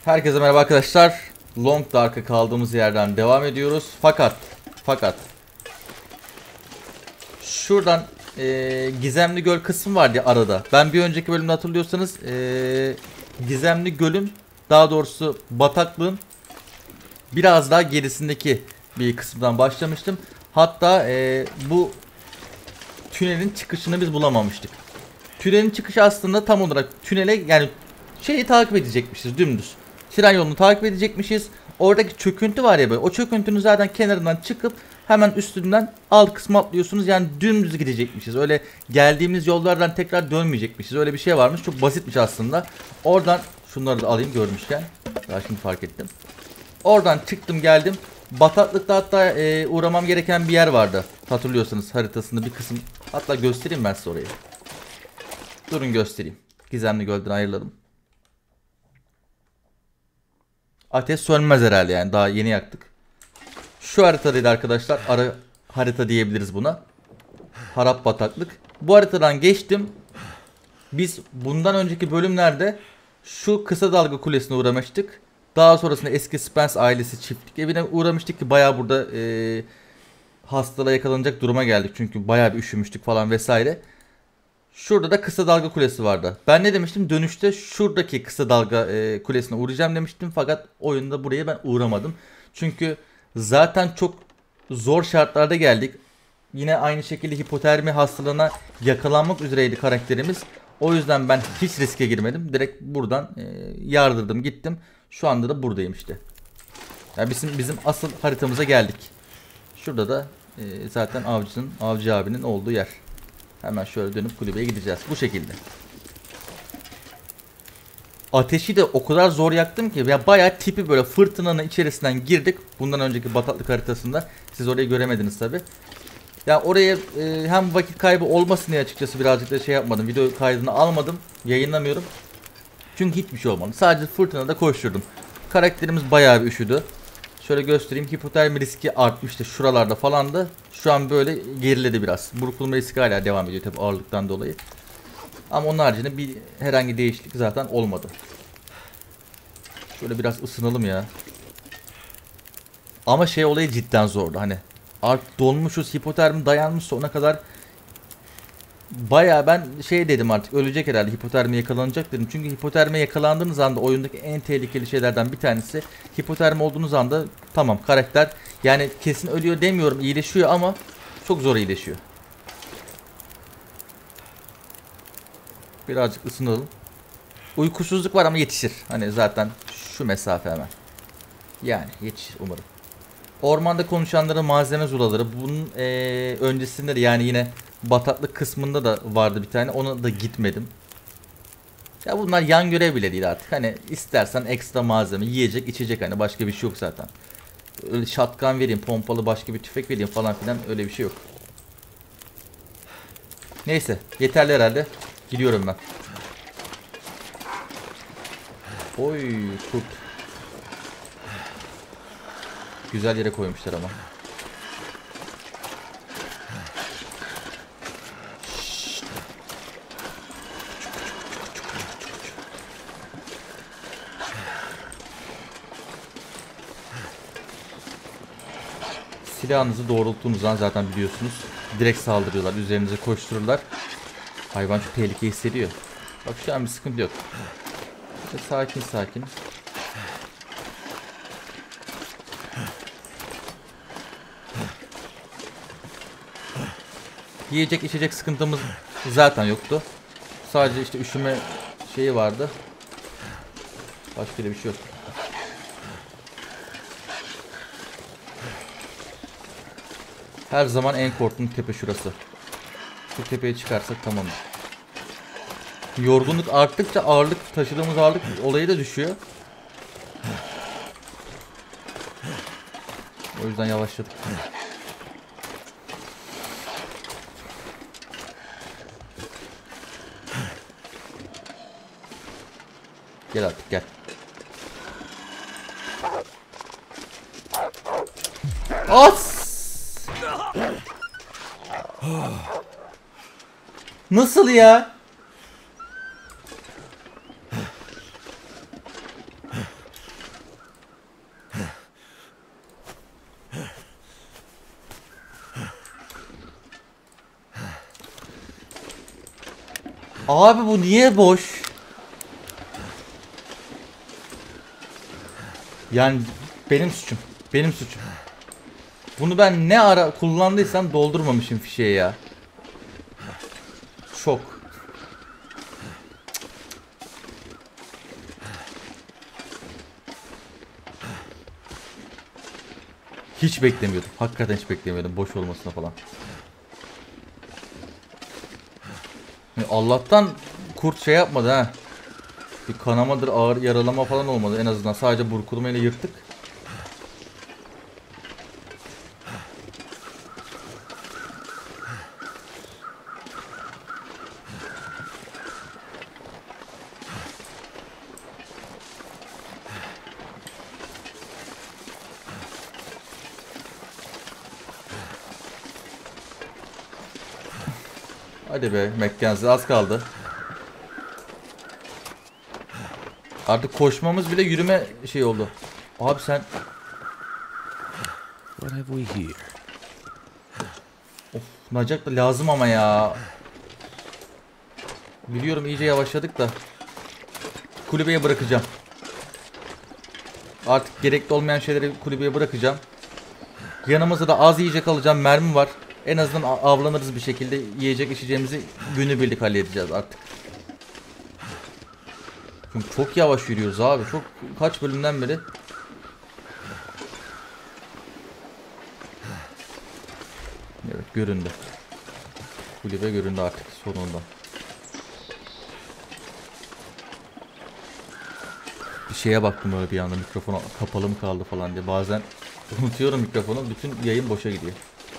Herkese merhaba arkadaşlar. Long Dark'a kaldığımız yerden devam ediyoruz. Fakat şuradan Gizemli Göl kısmı vardı ya arada. Ben bir önceki bölümde hatırlıyorsanız Gizemli Göl'ün, daha doğrusu bataklığın biraz daha gerisindeki bir kısımdan başlamıştım. Hatta bu tünelin çıkışını biz bulamamıştık. Tünelin çıkışı aslında tam olarak tünele, yani şeyi takip edecekmişiz dümdüz. Tren yolunu takip edecekmişiz. Oradaki çöküntü var ya böyle. O çöküntünün zaten kenarından çıkıp hemen üstünden alt kısmı atlıyorsunuz. Yani dümdüz gidecekmişiz. Öyle geldiğimiz yollardan tekrar dönmeyecekmişiz. Öyle bir şey varmış. Çok basitmiş aslında. Oradan şunları da alayım görmüşken. Daha şimdi fark ettim. Oradan çıktım geldim. Bataklıkta hatta uğramam gereken bir yer vardı. Hatırlıyorsanız haritasında bir kısım. Hatta göstereyim ben size orayı. Durun göstereyim. Gizemli Göl'den ayrılalım. Ateş sönmez herhalde, yani daha yeni yaktık. Şu haritadaydı arkadaşlar. Ara harita diyebiliriz buna. Harap bataklık. Bu haritadan geçtim. Biz bundan önceki bölümlerde şu kısa dalga kulesine uğramıştık. Daha sonrasında eski Spence ailesi çiftlik evine uğramıştık ki bayağı burada hastalığa yakalanacak duruma geldik. Çünkü bayağı bir üşümüştük falan vesaire. Şurada da kısa dalga kulesi vardı. Ben ne demiştim? Dönüşte şuradaki kısa dalga kulesine uğrayacağım demiştim. Fakat oyunda buraya ben uğramadım. Çünkü zaten çok zor şartlarda geldik. Yine aynı şekilde hipotermi hastalığına yakalanmak üzereydi karakterimiz. O yüzden ben hiç riske girmedim. Direkt buradan yardırdım gittim. Şu anda da buradayım işte. Yani bizim asıl haritamıza geldik. Şurada da zaten avcı abinin olduğu yer. Hemen şöyle dönüp kulübeye gideceğiz. Bu şekilde. Ateşi de o kadar zor yaktım ki. Ya bayağı tipi böyle fırtınanın içerisinden girdik. Bundan önceki bataklık haritasında. Siz orayı göremediniz tabi. Ya oraya hem vakit kaybı olmasın diye açıkçası birazcık da şey yapmadım. Video kaydını almadım. Yayınlamıyorum. Çünkü hiçbir şey olmadı. Sadece fırtınada koşturdum. Karakterimiz bayağı bir üşüdü. Şöyle göstereyim. Hipotermi riski artmıştı. Şuralarda falan da. Şu an böyle geriledi biraz. Burkulma riski hala devam ediyor tabi ağırlıktan dolayı. Ama onun haricinde herhangi değişiklik zaten olmadı. Şöyle biraz ısınalım ya. Ama şey olayı cidden zordu. Hani artık donmuşuz. Hipotermi dayanmış sonuna kadar. Bayağı ben şey dedim, artık ölecek herhalde, hipotermiye yakalanacak dedim. Çünkü hipotermiye yakalandığınız anda oyundaki en tehlikeli şeylerden bir tanesi, hipotermi olduğunuz anda tamam karakter, yani kesin ölüyor demiyorum, iyileşiyor ama çok zor iyileşiyor. Birazcık ısınalım. Uykusuzluk var ama yetişir. Hani zaten şu mesafe hemen. Yani yetişir umarım. Ormanda konuşanların malzeme zulaları. Bunun öncesinde de, yani yine bataklık kısmında da vardı bir tane. Ona da gitmedim. Ya bunlar yan görev bile değil artık. Hani istersen ekstra malzeme, yiyecek, içecek, hani başka bir şey yok zaten. Öyle shotgun vereyim, pompalı başka bir tüfek vereyim falan filan, öyle bir şey yok. Neyse, yeterli herhalde. Gidiyorum ben. Oy kurt. Güzel yere koymuşlar ama. Silahınızı doğrulttuğunuz zaman zaten biliyorsunuz. Direkt saldırıyorlar. Üzerinize koştururlar. Hayvan çok tehlike hissediyor. Bak şu an bir sıkıntı yok. İşte sakin sakin. Yiyecek içecek sıkıntımız zaten yoktu. Sadece işte üşüme şeyi vardı. Başka bir şey yok. Her zaman en korktuğum tepe şurası. Şu tepeye çıkarsak tamamdır. Yorgunluk arttıkça ağırlık, taşıdığımız ağırlık olayı da düşüyor. O yüzden yavaşladık. Gel artık gel. As! Nasıl ya? Abi bu niye boş? Yani benim suçum. Benim suçum. Bunu ben ne ara kullandıysam doldurmamışım fişeğe ya. Şok. Hiç beklemiyordum. Hakikaten hiç beklemiyordum boş olmasına falan. Allah'tan kurt şey yapmadı ha. Bir kanamadır, ağır yaralama falan olmadı en azından. Sadece burkulmayla yırttık. Hadi be Mackenzie, az kaldı. Artık koşmamız bile yürüme şey oldu. Abi sen... What have we here? Of, Nacak da lazım ama ya. Biliyorum iyice yavaşladık da. Kulübeye bırakacağım. Artık gerekli olmayan şeyleri kulübeye bırakacağım. Yanımızda da az yiyecek alacağım, mermi var. En azından avlanırız bir şekilde, yiyecek içeceğimizi günübirlik halledeceğiz artık. Çünkü çok yavaş yürüyoruz abi. Çok, kaç bölümden beri. Evet, göründü. Kulübe göründü artık sonunda. Bir şeye baktım öyle bir anda, mikrofon kapalı mı kaldı falan diye. Bazen unutuyorum mikrofonu, bütün yayın boşa gidiyor.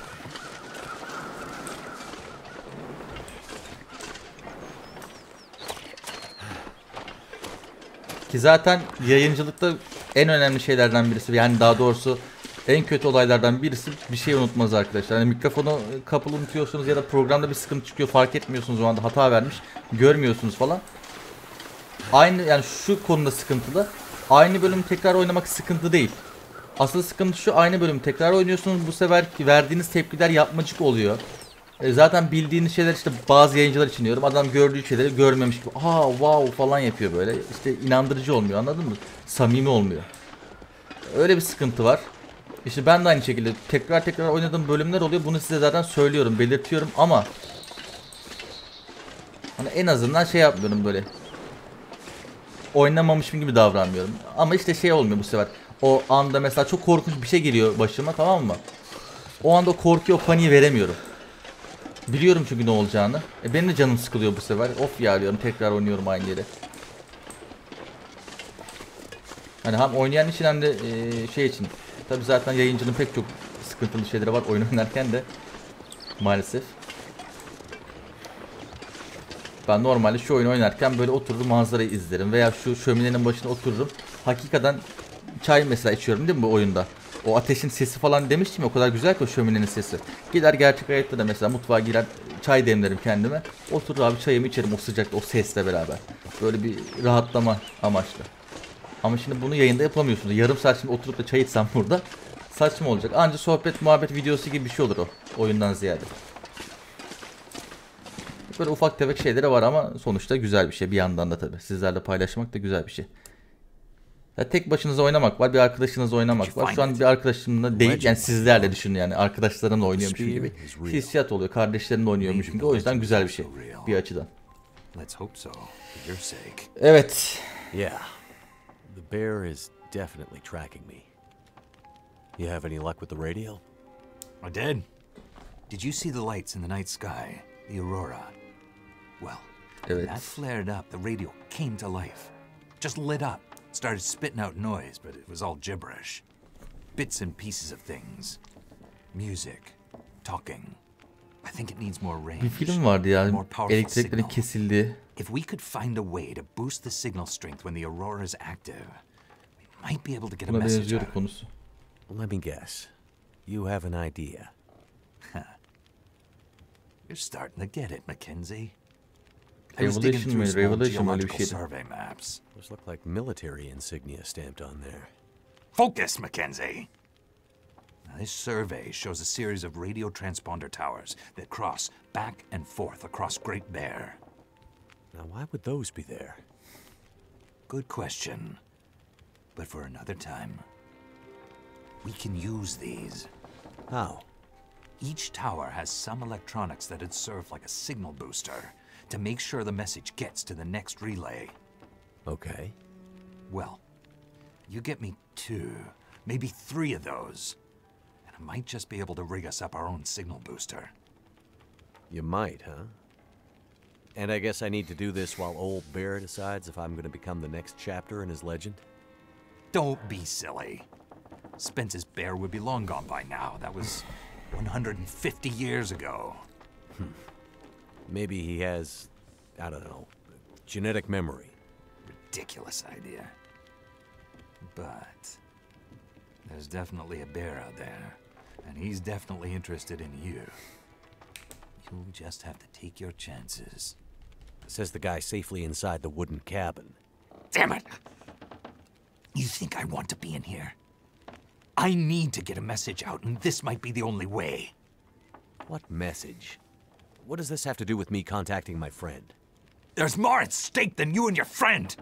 Ki zaten yayıncılıkta en önemli şeylerden birisi, yani daha doğrusu en kötü olaylardan birisi bir şey unutmanız arkadaşlar. Yani mikrofonu kapalı unutuyorsunuz ya da programda bir sıkıntı çıkıyor, fark etmiyorsunuz, o anda hata vermiş, görmüyorsunuz falan. Aynı, yani şu konuda sıkıntılı. Aynı bölümü tekrar oynamak sıkıntı değil. Asıl sıkıntı şu: aynı bölümü tekrar oynuyorsunuz, bu sefer verdiğiniz tepkiler yapmacık oluyor. Zaten bildiğiniz şeyler, işte bazı yayıncılar için diyorum, adam gördüğü şeyleri görmemiş gibi "aa wow" falan yapıyor böyle. İşte inandırıcı olmuyor, anladın mı? Samimi olmuyor. Öyle bir sıkıntı var. İşte ben de aynı şekilde tekrar tekrar oynadığım bölümler oluyor. Bunu size zaten söylüyorum, belirtiyorum ama hani en azından şey yapmıyorum, böyle oynamamışım gibi davranmıyorum. Ama işte şey olmuyor bu sefer. O anda mesela çok korkunç bir şey geliyor başıma, tamam mı? O anda o korkuyu, o paniği veremiyorum. Biliyorum çünkü ne olacağını. Benim de canım sıkılıyor bu sefer. Of ya diyorum, tekrar oynuyorum aynı yeri. Hani hem oynayan için hem de şey için. Tabi zaten yayıncının pek çok sıkıntılı şeyleri var oyun oynarken de. Maalesef. Ben normalde şu oyunu oynarken böyle otururum, manzarayı izlerim. Veya şu şöminenin başına otururum. Hakikaten çay mesela içiyorum değil mi bu oyunda? O ateşin sesi falan demiştim ya, o kadar güzel ki o şöminenin sesi. Gider gerçek hayatta da mesela mutfağa girer, çay demlerim kendime. Oturur abi, çayımı içerim o sıcakta, o sesle beraber. Böyle bir rahatlama amaçlı. Ama şimdi bunu yayında yapamıyorsunuz. Yarım saat şimdi oturup da çay içsem burada saçma olacak. Anca sohbet muhabbet videosu gibi bir şey olur o, oyundan ziyade. Böyle ufak tefek şeyleri var ama sonuçta güzel bir şey bir yandan da tabii. Sizlerle paylaşmak da güzel bir şey. Ya tek başınıza oynamak var, bir arkadaşınızla oynamak var. Şu an bir arkadaşımla değil, yani sizlerle düşünün, yani arkadaşlarımla oynuyormuşum gibi hissiyat oluyor. Kardeşlerimle oynuyormuşum gibi. O yüzden güzel bir şey bir açıdan. Evet. Yeah. The bear is definitely tracking me. You have any luck with the radio? I did. Did you see the lights in the night sky? The aurora? Well, when that flared up, the radio came to life. Just lit up. Started spitting out noise, but it was all gibberish. Bits and pieces of things. Music. Talking. I think it needs more range. Bir film vardı ya, elektriklerin kesildiği. If we could find a way to boost the signal strength when the aurora is active, we might be able to get a message out. Konusu. Let me guess. You have an idea. You're starting to get it, Mackenzie. Revelation mi? Revelation öyle bir şeydi. Survey maps. Those look like military insignia stamped on there. Focus, Mackenzie. Now, this survey shows a series of radio transponder towers that cross back and forth across Great Bear. Now, why would those be there? Good question. But for another time. We can use these. How? Each tower has some electronics that'd serve like a signal booster to make sure the message gets to the next relay. Okay. Well, you get me 2, maybe 3 of those, and I might just be able to rig us up our own signal booster. You might, huh? And I guess I need to do this while old Bear decides if I'm going to become the next chapter in his legend? Don't be silly. Spence's bear would be long gone by now. That was 150 years ago. Maybe he has, I don't know, genetic memory. Ridiculous idea. But there's definitely a bear out there, and he's definitely interested in you. You'll just have to take your chances. Says the guy safely inside the wooden cabin. Damn it! You think I want to be in here? I need to get a message out, and this might be the only way. What message? What does this have to do with me contacting my friend? There's more at stake than you and your friend!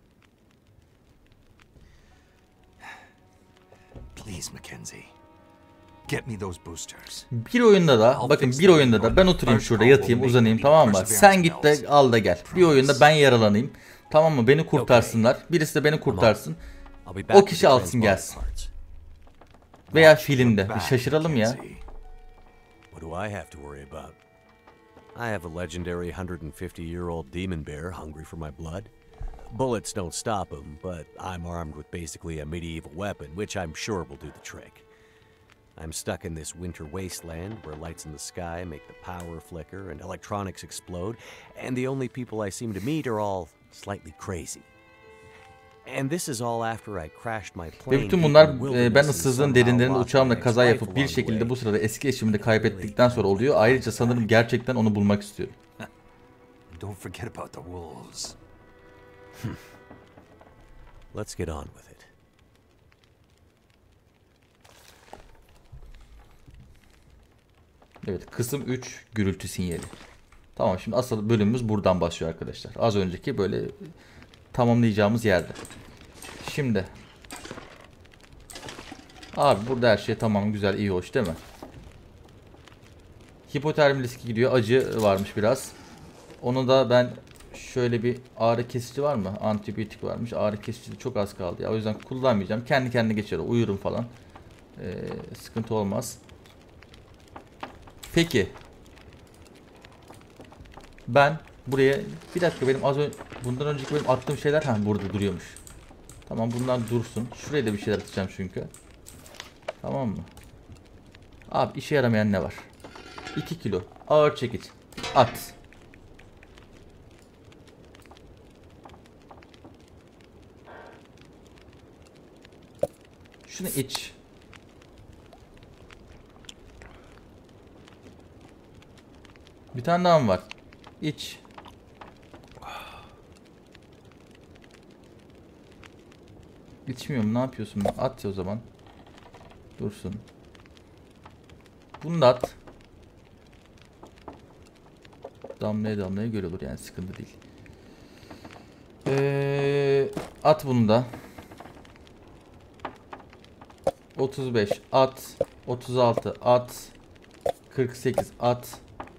Please, Mackenzie. Get me those boosters. Bir oyunda da bakın bir oyunda da ben oturayım şurada yatayım uzanayım tamam mı? Sen git de al da gel. Bir oyunda ben yaralanayım. Tamam mı? Beni kurtarsınlar. Birisi de beni kurtarsın. O kişi alsın gelsin. Veya filmde. Bir şaşıralım ya. What do I have to worry about? I have a legendary 150-year-old demon bear hungry for my blood. Bullets don't stop him, but I'm armed with basically a medieval weapon, which I'm sure will do the trick. I'm stuck in this winter wasteland where lights in the sky make the power flicker and electronics explode, and the only people I seem to meet are all slightly crazy. And this is all after I crashed my plane. Ve bütün bunlar ben ıssızlığın derinlerinde uçağımla kaza yapıp bir şekilde bu sırada eski eşimi de kaybettikten sonra oluyor. Ayrıca sanırım gerçekten onu bulmak istiyorum. Don't forget about the wolves. Let's get on with it. Evet, kısım 3 gürültü sinyali. Tamam, şimdi asıl bölümümüz buradan başlıyor arkadaşlar. Az önceki böyle tamamlayacağımız yerde. Şimdi abi burada her şey tamam, güzel, iyi, hoş değil mi? Hipotermi riski gidiyor. Acı varmış biraz. Onu da ben şöyle bir ağrı kesici var mı? Antibiyotik varmış. Ağrı kesici de çok az kaldı ya. O yüzden kullanmayacağım. Kendi kendine geçer. Uyurum falan. Sıkıntı olmaz. Peki. Ben buraya bir dakika, benim az önce bundan önceki benim attığım şeyler burada duruyormuş. Tamam, bunlar dursun. Şuraya da bir şeyler atacağım çünkü. Tamam mı? Abi işe yaramayan ne var? 2 kilo ağır çekiç. At. Şunu iç. Bir tane daha mı var? İç. İçmiyorum. Ne yapıyorsun? At ya o zaman. Dursun. Bunu da at. Damlaya damlaya göl olur yani, sıkıntı değil. At bunu da. 35 at. 36 at. 48 at.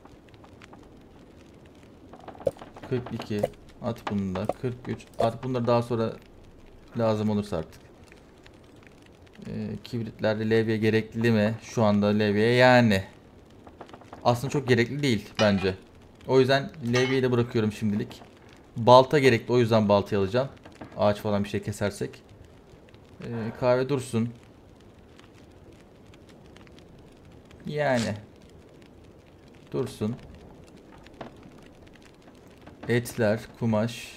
42 at bunu da. 43 at. Bunları daha sonra lazım olursa artık. Kibritlerde levye gerekli mi? Şu anda levye yani. Aslında çok gerekli değil bence. O yüzden levyeyi de bırakıyorum şimdilik. Balta gerekli. O yüzden baltayı alacağım. Ağaç falan bir şey kesersek. Kahve dursun. Yani. Dursun. Etler, kumaş.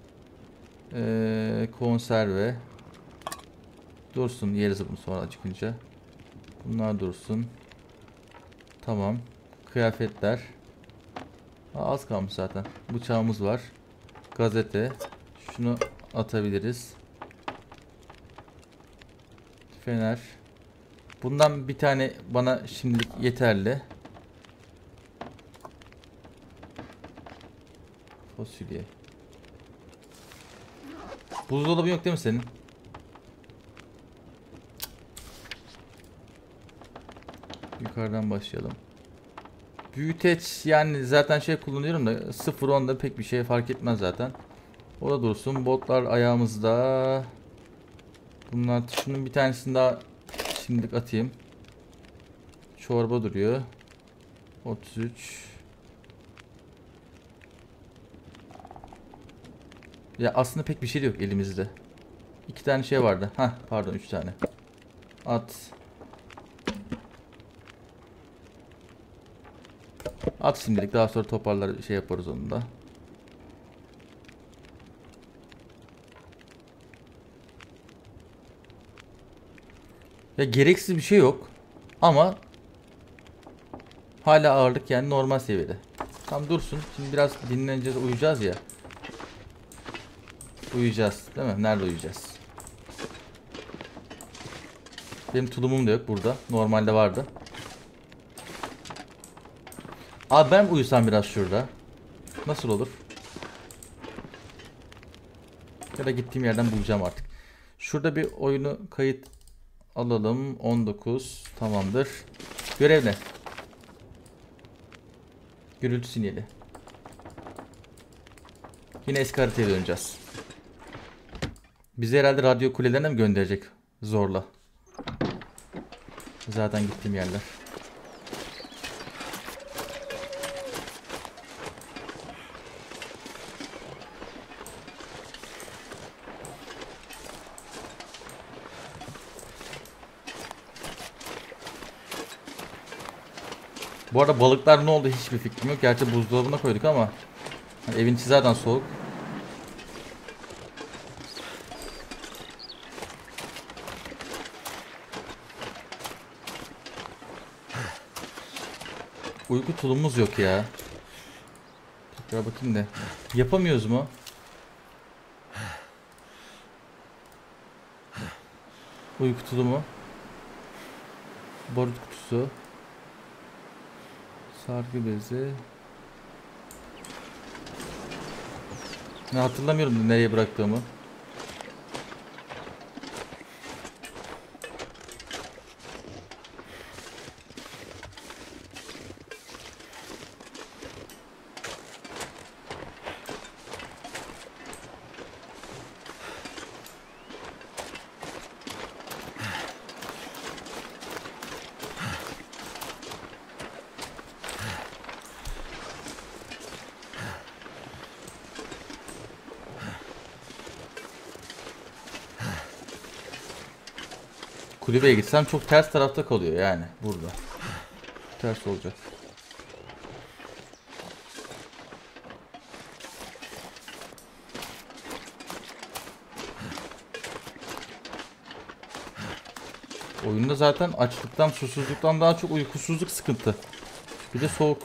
Konserve. Dursun. Yeriz bunu sonra acıkınca. Bunlar dursun. Tamam. Kıyafetler. Az kalmış zaten. Bıçağımız var. Gazete. Şunu atabiliriz. Fener. Bundan bir tane bana şimdilik yeterli. Fasulye. Buzdolabı yok değil mi senin? Yukarıdan başlayalım. Büyüteç yani zaten şey kullanıyorum da 0-10'da pek bir şey fark etmez zaten. O da dursun. Botlar ayağımızda. Bunlar, şunun bir tanesini daha şimdilik atayım. Çorba duruyor. 33. Ya aslında pek bir şey yok elimizde. 2 tane şey vardı. Hah pardon 3 tane. At. At şimdilik, daha sonra toparlar şey yaparız onu da. Ya gereksiz bir şey yok. Ama hala ağırlık yani normal seviyede. Tam dursun. Şimdi biraz dinleneceğiz, uyuyacağız ya. Uyuyacağız değil mi? Nerede uyuyacağız? Benim tulumum da yok burada. Normalde vardı. Abi ben uyusam biraz şurada. Nasıl olur? Ya da gittiğim yerden bulacağım artık. Şurada bir oyunu kayıt alalım. 19 tamamdır. Görev ne? Gürültü sinyali. Yine eski haritaya döneceğiz. Bizi herhalde radyo kulelerine mi gönderecek? Zorla. Zaten gittiğim yerler. Bu arada balıklar ne oldu hiçbir fikrim yok. Gerçi buzdolabına koyduk ama hani evin içi zaten soğuk. Uyku tulumumuz yok ya. Tekrar bakayım da. Yapamıyoruz mu? Uyku tulumu. Barut kutusu. Sargı bezi. Ne hatırlamıyorum nereye bıraktığımı. Kulübeye gitsem çok ters tarafta kalıyor yani burada. Ters olacak. Oyunda zaten açlıktan, susuzluktan daha çok uykusuzluk sıkıntı. Bir de soğuk.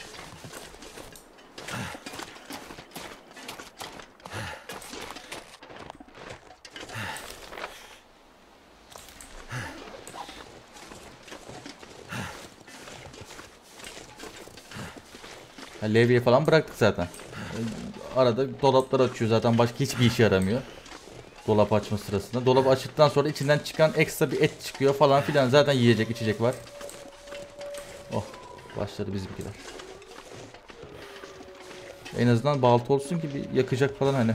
Levye falan bıraktık zaten. Arada dolaplar açıyor zaten, başka hiçbir işe yaramıyor. Dolap açma sırasında. Dolabı açtıktan sonra içinden çıkan ekstra bir et çıkıyor falan filan. Zaten yiyecek içecek var. Oh, başladı bizimkiler. En azından balta olsun ki bir yakacak falan hani.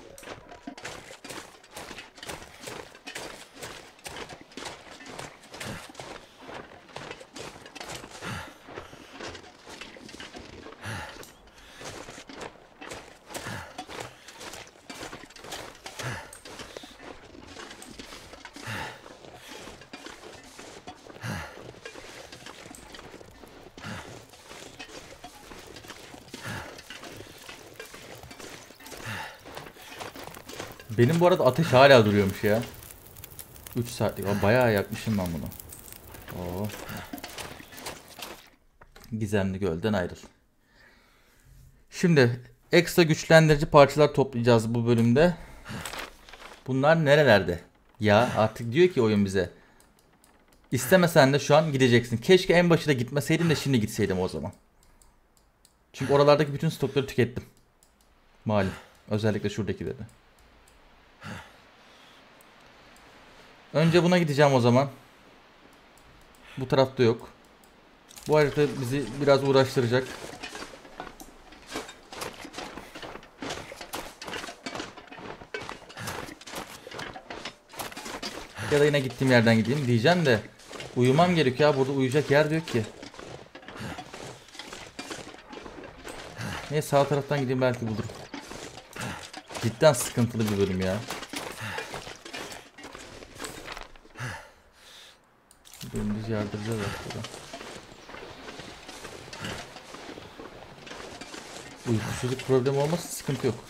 Benim bu arada ateş hala duruyormuş ya. 3 saatlik. Bayağı yakmışım ben bunu. Oo. Gizemli gölden ayrıl. Şimdi ekstra güçlendirici parçalar toplayacağız bu bölümde. Bunlar nerelerde? Ya artık diyor ki oyun bize. İstemesen de şu an gideceksin. Keşke en başında gitmeseydim de şimdi gitseydim o zaman. Çünkü oralardaki bütün stokları tükettim. Malum. Özellikle şuradakileri. Önce buna gideceğim o zaman. Bu tarafta yok. Bu harita bizi biraz uğraştıracak. Ya da yine gittiğim yerden gideyim diyeceğim de uyumam gerekiyor ya. Burada uyuyacak yer de yok ki. Neyse sağ taraftan gideyim, belki bulurum. Cidden sıkıntılı bir bölüm ya. Dümdüz yardıracağız aslında. Uykusuzluk problemi olmasa sıkıntı yok.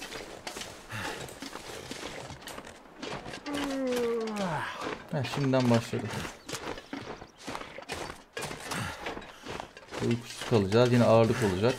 Şimdiden başladı. Uykusuz kalacağız. Yine ağırlık olacak.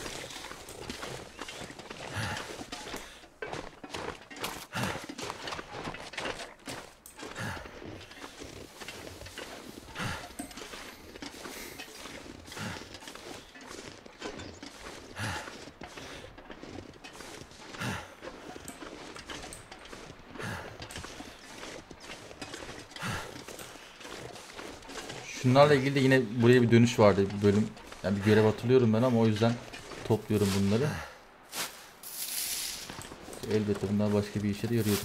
Şunlarla ilgili de yine buraya bir dönüş vardı, bir bölüm. Yani bir görev hatırlıyorum ben ama o yüzden topluyorum bunları. Elbette bunlar başka bir işe de yarıyordu.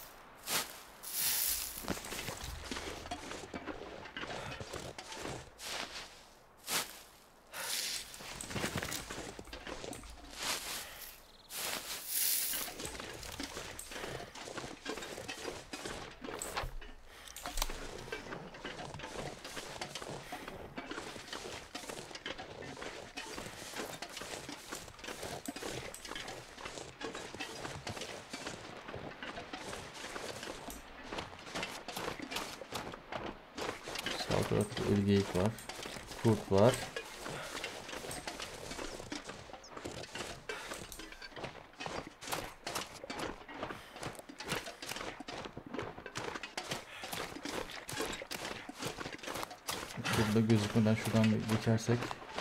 Sağ tarafta ölü geyik var. Kurt var. Burada gözükmeden şuradan bir geçersek.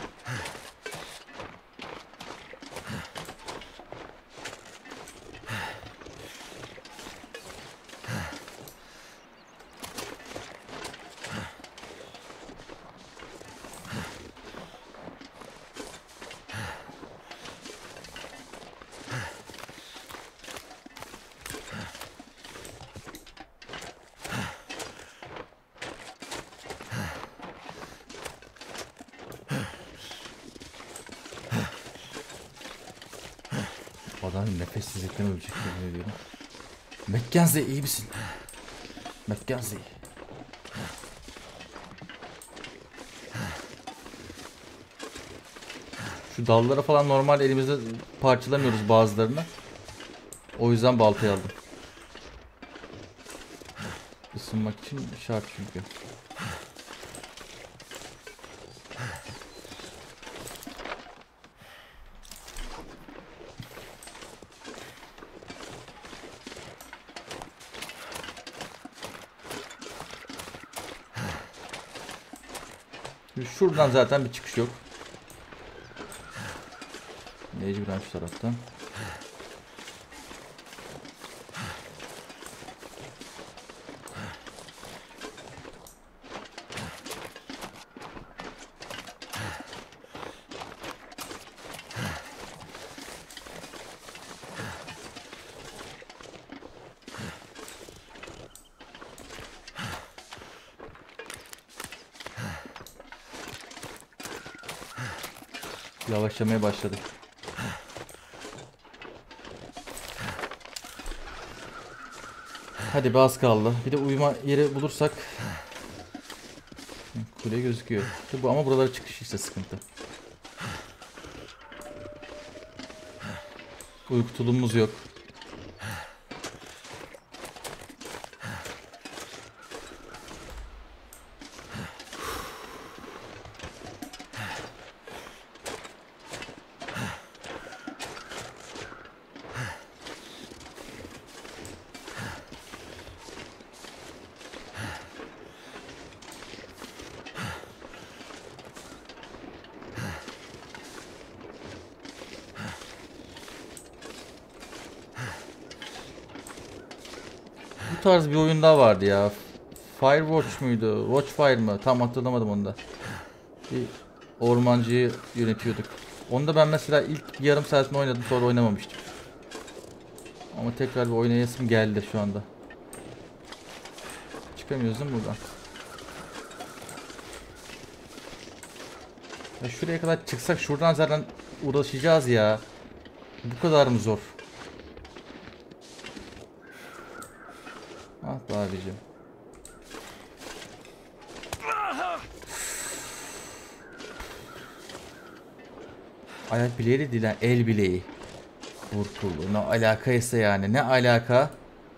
Adam nefessizlikten ölecek yemin ediyorum. Mackenzie iyi misin? Mackenzie. Şu dallara falan normal elimizde parçalamıyoruz bazılarını. O yüzden baltayı aldım. Isınmak için şart çünkü. Şuradan zaten bir çıkış yok. Mecburen şu taraftan. Yavaşlamaya başladı. Hadi az kaldı. Bir de uyuma yeri bulursak. Kule gözüküyor. Bu ama buralara çıkış işte sıkıntı. Uyku tulumumuz yok. tarz bir oyun daha vardı ya. Firewatch muydu? Watchfire mı? Tam hatırlamadım onu da. Bir ormancıyı yönetiyorduk. Onu da ben mesela ilk yarım saatini oynadım, sonra oynamamıştım. Ama tekrar bir oynayasım geldi şu anda. Çıkamıyoruz değil mi buradan? Ya şuraya kadar çıksak şuradan zaten uğraşacağız ya. Bu kadar mı zor? Ah be abicim. Ayak bileği de değil ha, el bileği. Vurkulu. Ne alakaysa yani, ne alaka?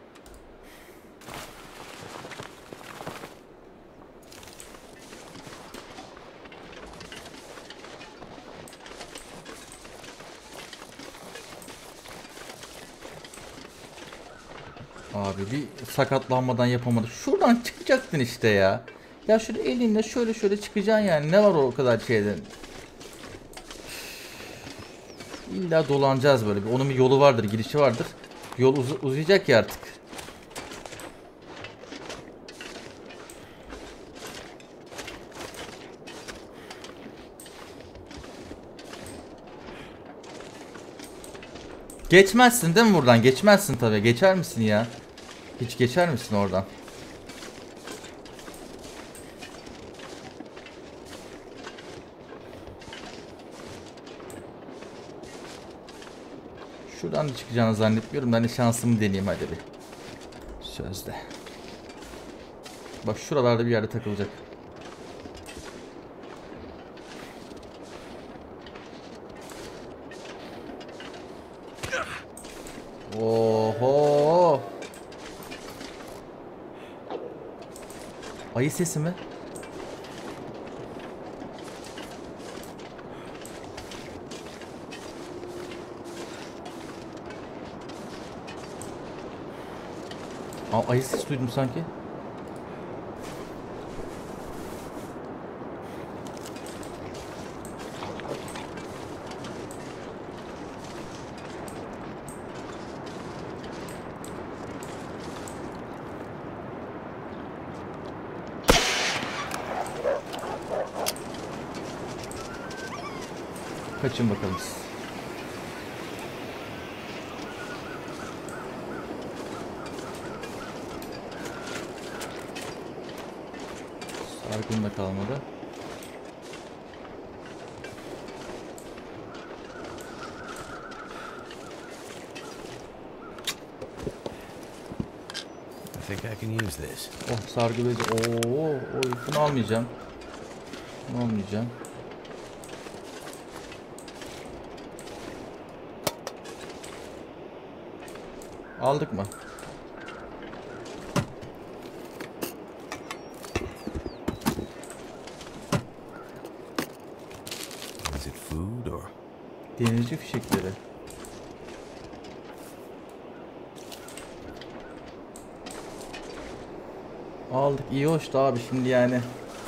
Abi bir sakatlanmadan yapamadık. Şuradan çıkacaktın işte ya. Ya şöyle elinle şöyle şöyle çıkacaksın yani. Ne var o kadar şeyden? İlla dolanacağız böyle. Onun bir yolu vardır, girişi vardır. Yol uzayacak ya artık. Geçmezsin değil mi buradan? Geçmezsin tabii. Geçer misin ya? Hiç geçer misin oradan? Şuradan da çıkacağını zannetmiyorum. Ben de şansımı deneyeyim hadi bir. Sözde. Bak şuralarda bir yerde takılacak. Oho. Ayı sesi mi? Ayı sesi duydum sanki. Kaçın bakalım siz. Sargın da kalmadı. I think I can use this. Oh, sargı bezi. Oo, bunu almayacağım. Bunu almayacağım. Aldık mı? Is it food or? Denizci fişekleri. Aldık, iyi hoştu abi şimdi yani.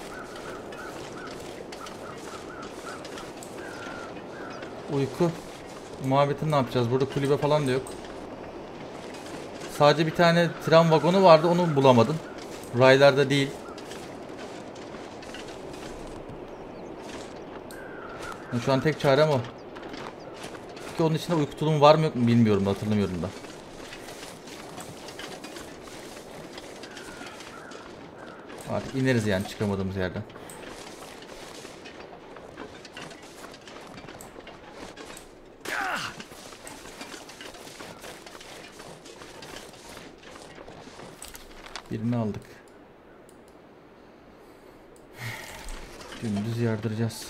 Uyku muhabbetini ne yapacağız? Burada kulübe falan da yok. Sadece bir tane tren vagonu vardı, onu bulamadım. Raylarda değil. Şu an tek çarem o. Ki onun içinde uyku tulumu var mı yok mu bilmiyorum da, hatırlamıyorum da. Artık ineriz yani çıkamadığımız yerden. Birini aldık. Dümdüz yardıracağız.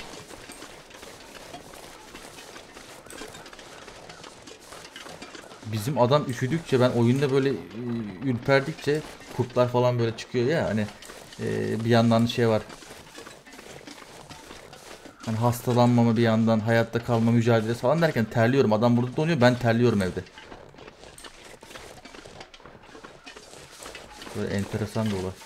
Bizim adam üşüdükçe, ben oyunda böyle ürperdikçe kurtlar falan böyle çıkıyor ya hani, bir yandan şey var. Hani hastalanmama, bir yandan hayatta kalma mücadelesi falan derken terliyorum. Adam burada donuyor, ben terliyorum evde. Böyle enteresan bir olay.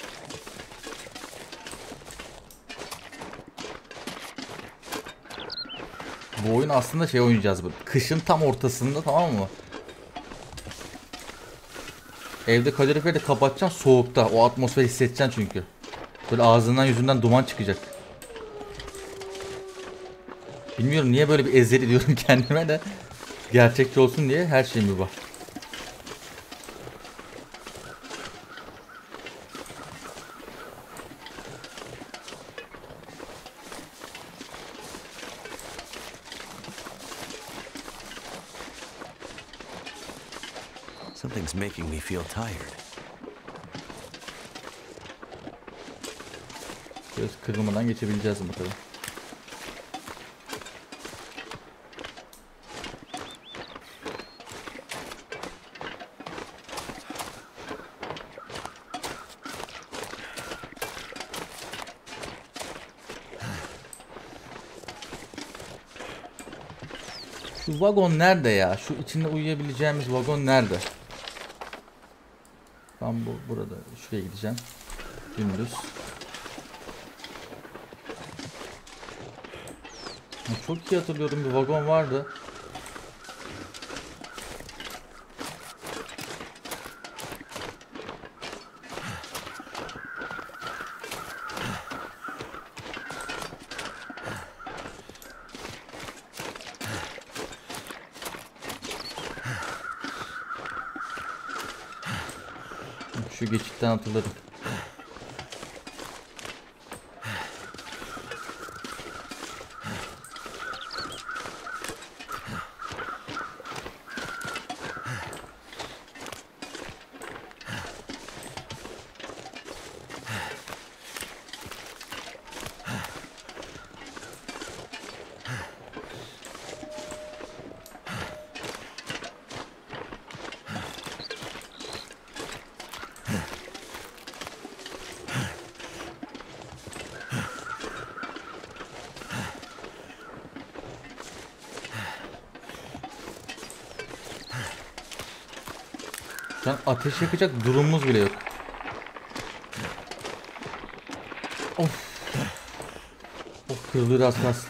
Bu oyun aslında şey oynayacağız böyle. Kışın tam ortasında, tamam mı? Evde kaloriferi de kapatacaksın soğukta. O atmosferi hissedeceksin çünkü. Böyle ağzından yüzünden duman çıkacak. Bilmiyorum niye böyle bir ezeli diyorum kendime de. Gerçekçi olsun diye her şey mübah. Something's making me feel tired. Göz kırılmadan geçebileceğiz bakalım. Şu vagon nerede ya? Şu içinde uyuyabileceğimiz vagon nerede? Ben burada şuraya gideceğim. Dümdüz. Çok iyi hatırlıyorum, bir vagon vardı. Şu geçitten hatırladım. Şu an ateş yakacak durumumuz bile yok. Of. Of, kırılır az kalsın.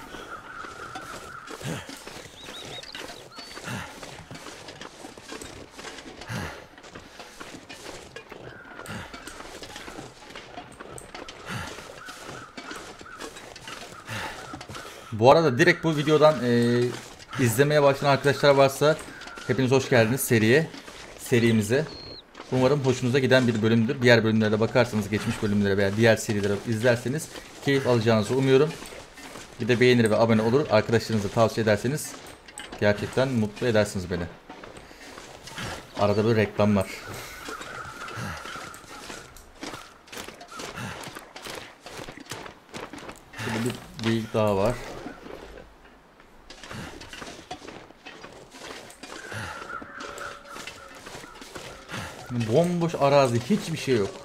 Bu arada direkt bu videodan izlemeye başlayan arkadaşlar varsa hepiniz hoş geldiniz serimize. Umarım hoşunuza giden bir bölümdür. Diğer bölümlere de bakarsanız, geçmiş bölümlere veya diğer serileri izlerseniz keyif alacağınızı umuyorum. Bir de beğenir ve abone olur. Arkadaşlarınıza tavsiye ederseniz gerçekten mutlu edersiniz beni. Arada böyle reklamlar. Burada bir geyik daha var. Bomboş arazi, hiçbir şey yok.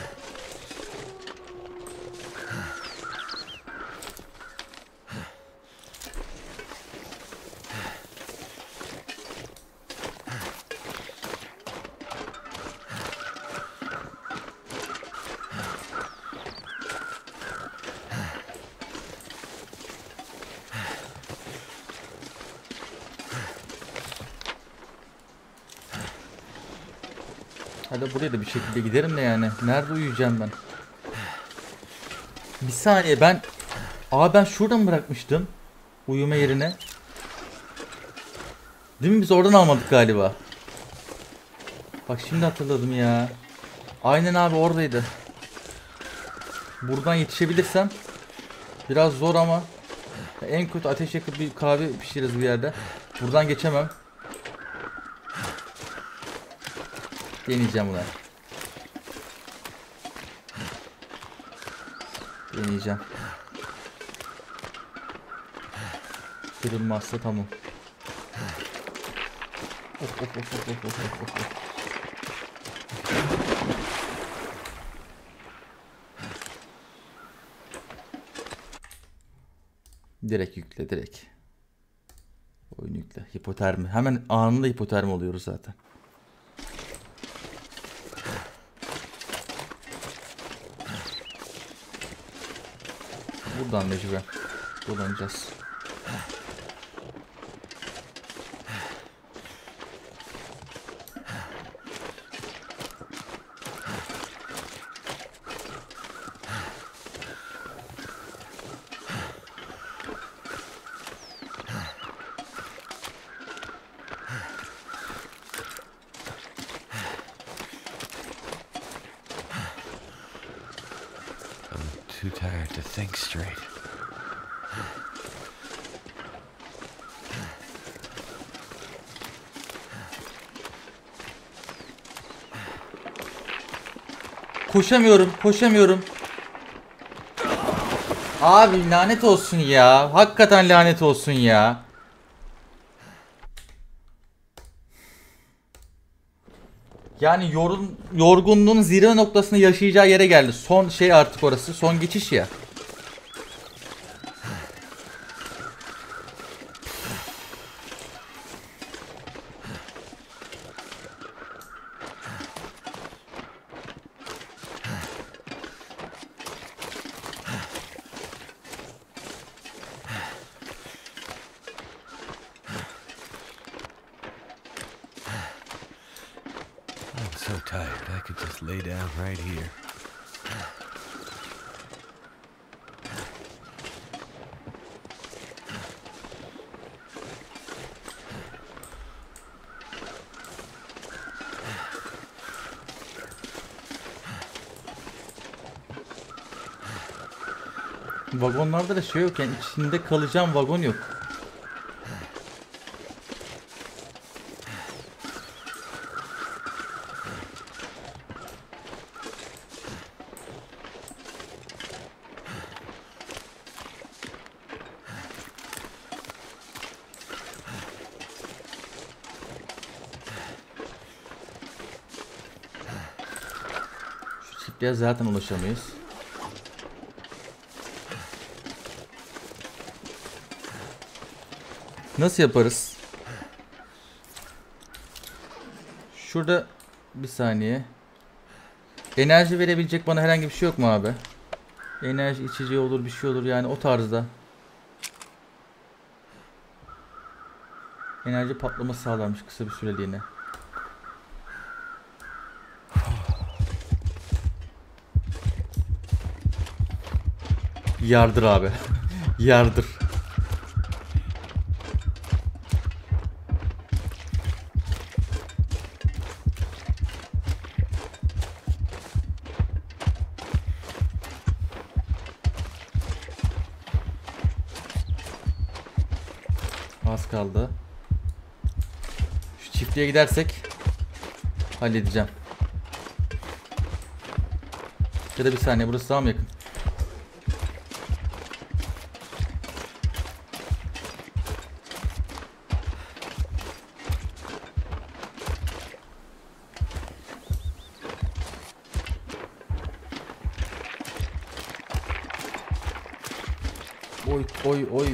Hadi buraya da bir şekilde giderim de yani. Nerede uyuyacağım ben? Bir saniye, ben şuradan bırakmıştım uyuma yerine. Değil mi, biz oradan almadık galiba. Bak şimdi hatırladım ya. Aynen abi, oradaydı. Buradan yetişebilirsem biraz zor ama en kötü ateş yakıp bir kahve pişiririz bir yerde. Buradan geçemem. Deneyeceğim bunu. Deneyeceğim. Kırılmazsa tamam. Of. Direkt yükle, direkt. Oyun yükle. Hipotermi. Hemen anında hipotermi oluyoruz zaten. Buradan mecburen dolanacağız. too tired to think straight. Koşamıyorum. Abi lanet olsun ya. Hakikaten lanet olsun ya. Yani yorgunluğun zirve noktasında yaşayacağı yere geldi. Son şey artık orası. Son geçiş ya. I'm so tired, I could just lay down right here. Vagonlarda da şey yok yani, içinde kalacağım vagon yok. Şu çiftliğe zaten ulaşamayız. Nasıl yaparız? Şurada bir saniye. Enerji verebilecek bana herhangi bir şey yok mu abi? Enerji içeceği olur, bir şey olur yani o tarzda. Enerji patlaması sağlarmış kısa bir süreliğine. Yardır abi. Yardır. Az kaldı. Şu çiftliğe gidersek halledeceğim. Ya da bir saniye, burası daha mı yakın? Oy.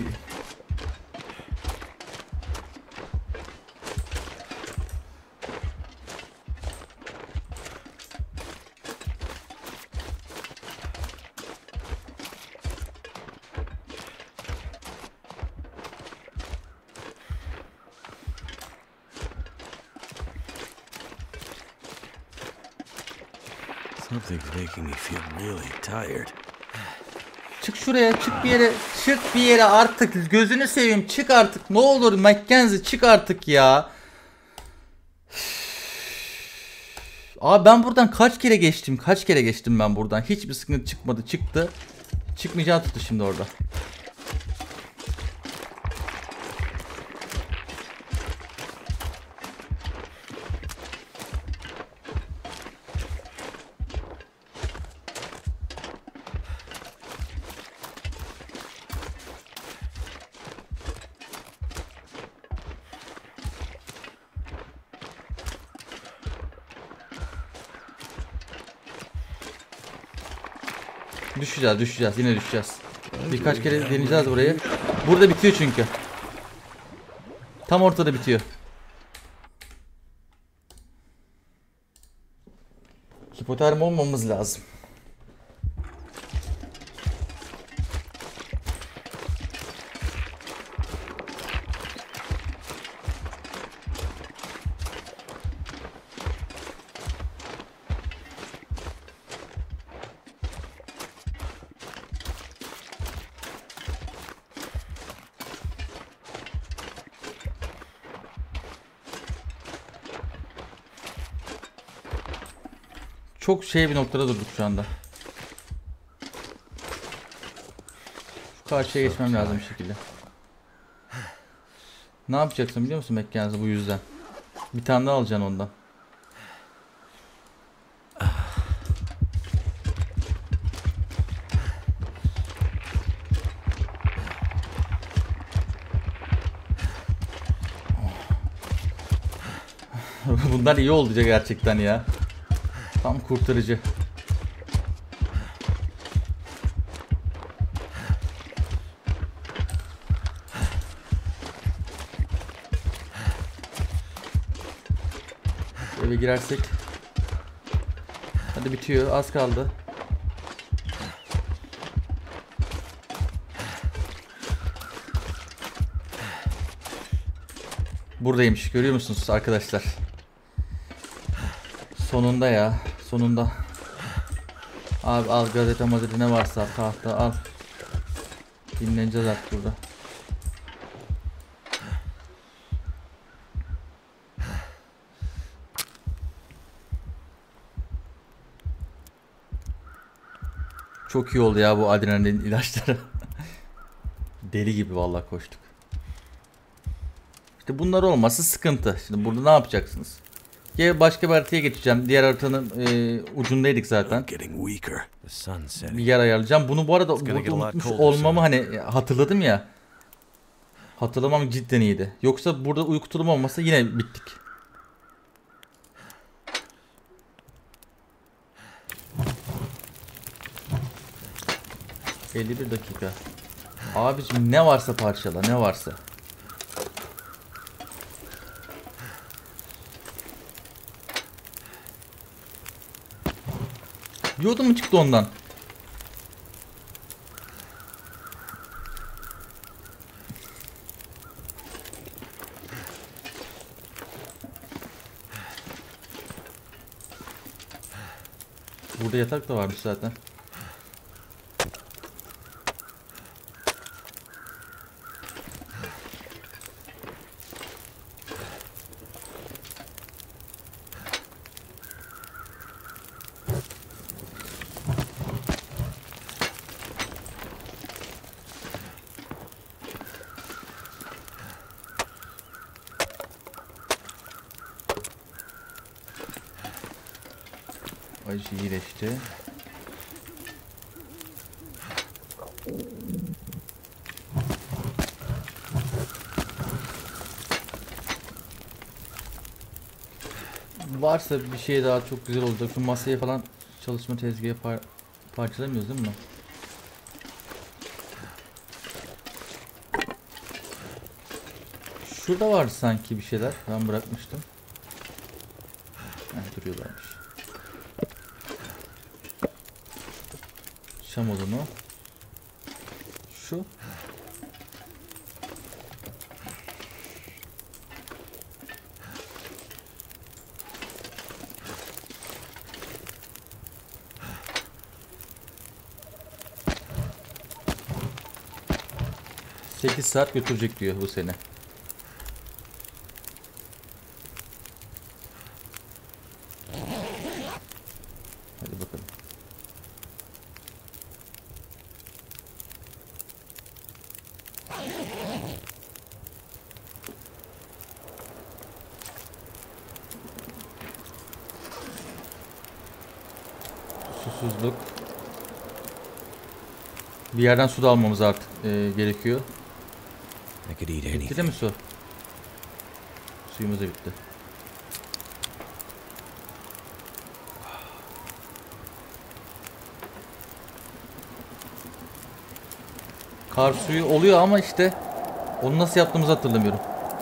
Something's making me feel really tired. Çık şuraya, çık bir yere, çık bir yere artık, gözünü seveyim, çık artık, ne olur Mackenzie, çık artık ya. Abi ben buradan kaç kere geçtim ben buradan, hiçbir sıkıntı çıkmadı, çıktı, çıkmayacağı tuttu şimdi orada. Düşeceğiz, yine düşeceğiz. Birkaç kere deneyeceğiz burayı. Burada bitiyor çünkü. Tam ortada bitiyor. Hipotermi olmamız lazım. Çok şey bir noktada durduk şu anda. Karşıya geçmem lazım bir şekilde. Ne yapacaksın biliyor musun McKenzie bu yüzden? Bir tane daha alacaksın ondan. Bunlar iyi olacak gerçekten ya. Tam kurtarıcı. Eve girersek. Hadi bitiyor. Az kaldı. Buradaymış. Görüyor musunuz arkadaşlar? Sonunda ya. Sonunda. Abi al gazete mazete ne varsa tahta al. Dinleneceğiz artık burada. Çok iyi oldu ya bu adrenalin ilaçları. Deli gibi vallahi koştuk. İşte bunlar olması sıkıntı. Şimdi burada ne yapacaksınız? Ya başka bir haritaya geçeceğim. Diğer haritanın ucundaydık zaten. Bir yer ayarlayacağım. Bunu bu arada unutmuş olmamı hani hatırladım ya. Hatırlamam cidden iyiydi. Yoksa burada uyku tulumu olmasa yine bittik. ...51 dakika. Abiciğim ne varsa parçala, ne varsa. Yoda mu çıktı ondan? Burada yatak da varmış zaten. Acı iyileşti. Varsa bir şey daha çok güzel olacak. Şu masaya falan çalışma tezgahı parçalamıyoruz değil mi? Şurada vardı sanki bir şeyler. Ben bırakmıştım. Heh, duruyorlarmış. Şam odunu. Şu. ...8 saat götürecek diyor bu sene. Hadi bakalım. Susuzluk. Bir yerden su da almamız artık gerekiyor. Bitti de mi su? Suyumuz da bitti. Kar suyu oluyor ama işte onu nasıl yaptığımızı hatırlamıyorum.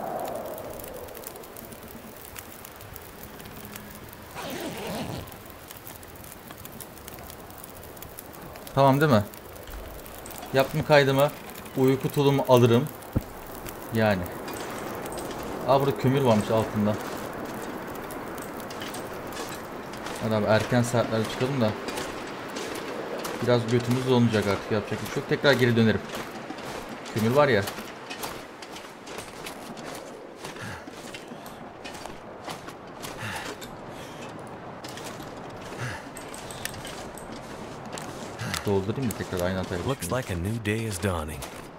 Tamam değil mi? Yaptım kaydımı. Uyku tulumu alırım. Yani. Aa burada kömür varmış altında. Hadi abi erken saatlerde çıkalım da. Biraz götümüz dolunacak artık, yapacak bir şey yok. Tekrar geri dönerim. Kömür var ya. Doldurayım da tekrar aynı hataya Looks düşmeyeyim. like a new day is dawning.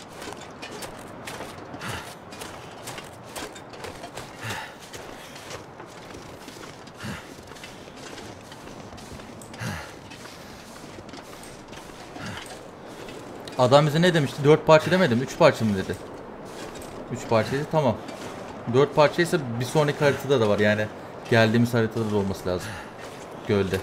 Adam bize ne demişti? 4 parça demedim. 3 parça mı dedi? 3 parçaydı, tamam. 4 parçaysa bir sonraki haritada da var yani. Geldiğimiz haritada da olması lazım. Gölde.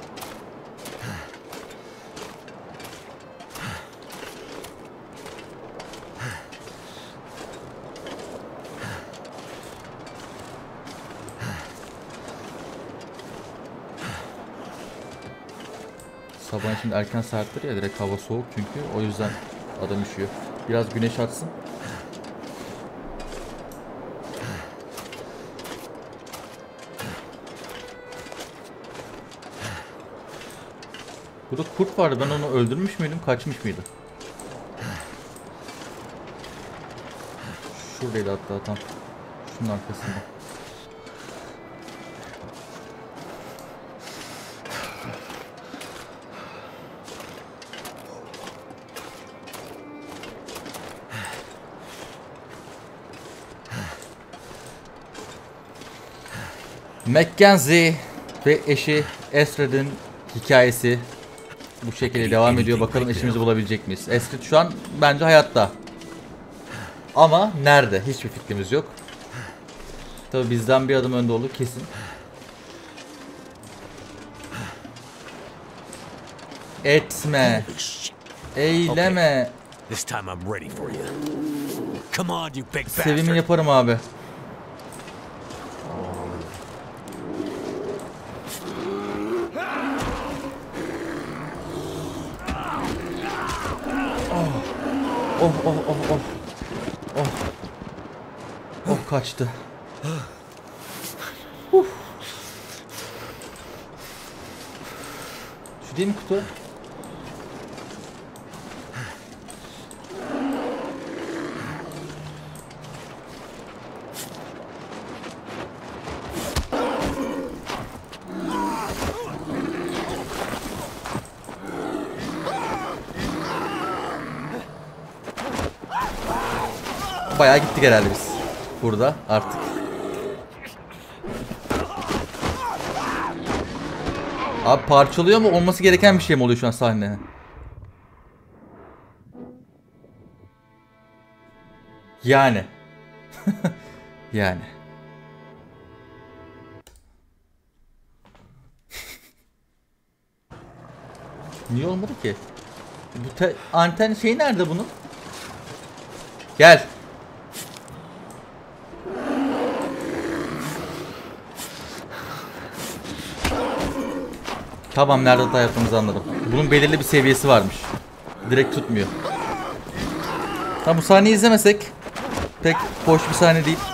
Sabah şimdi erken saatleri ya, direkt hava soğuk çünkü, o yüzden adam üşüyor. Biraz güneş atsın. Burada kurt vardı, ben onu öldürmüş müydüm, kaçmış mıydı? Şuradaydı hatta, tam şunun arkasında. Mackenzie ve eşi Estrad'ın hikayesi bu şekilde devam ediyor. Bakalım eşimizi bulabilecek miyiz? Estrad şu an bence hayatta. Ama nerede? Hiçbir fikrimiz yok. Tabii bizden bir adım önde olur kesin. Etme. Eyleme. This time I'm ready for you. Come on, you big Sevimi bastard. yaparım abi. Oh oh oh oh. Oh. Oh kaçtı. Şu değil mi kutu? Bayağı gittik herhalde biz. Burada artık. Abi parçalıyor mu? Olması gereken bir şey mi oluyor şu an sahne? Yani. Yani. Niye olmadı ki? Bu anten şey nerede bunun? Gel. Tamam, nerede hata yaptığımızı anladım. Bunun belirli bir seviyesi varmış. Direkt tutmuyor. Tamam, bu sahneyi izlemesek pek hoş bir sahne değil.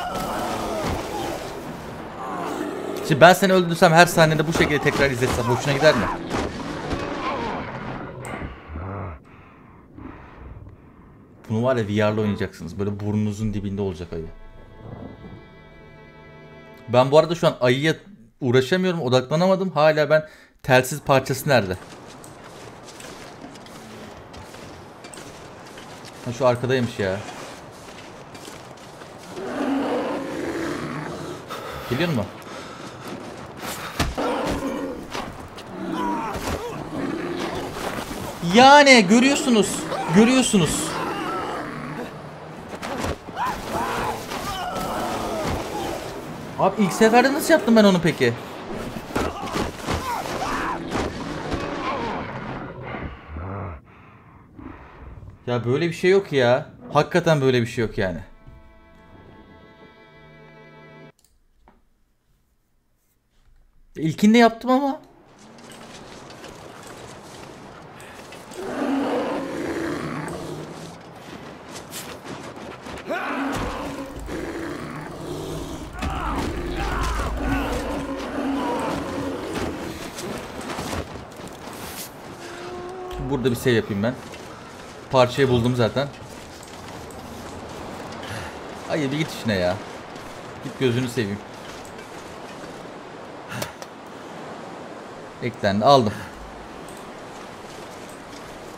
Şimdi ben seni öldürsem her sahnede bu şekilde tekrar izletsem hoşuna gider mi? Bunu var ya, VR'la oynayacaksınız. Böyle burnunuzun dibinde olacak ayı. Ben bu arada şu an ayıya uğraşamıyorum, odaklanamadım. Hala ben telsiz parçası nerede? Ha, şu arkadaymış ya. Geliyor mu? Yani görüyorsunuz. Görüyorsunuz. Abi ilk seferde nasıl yaptım ben onu peki? Ya böyle bir şey yok ya. Hakikaten böyle bir şey yok yani. İlkinde yaptım ama. Burada bir save yapayım ben. Parçayı buldum zaten. Hayır, bir git işine ya. Git, gözünü seveyim. Eklendi, aldım.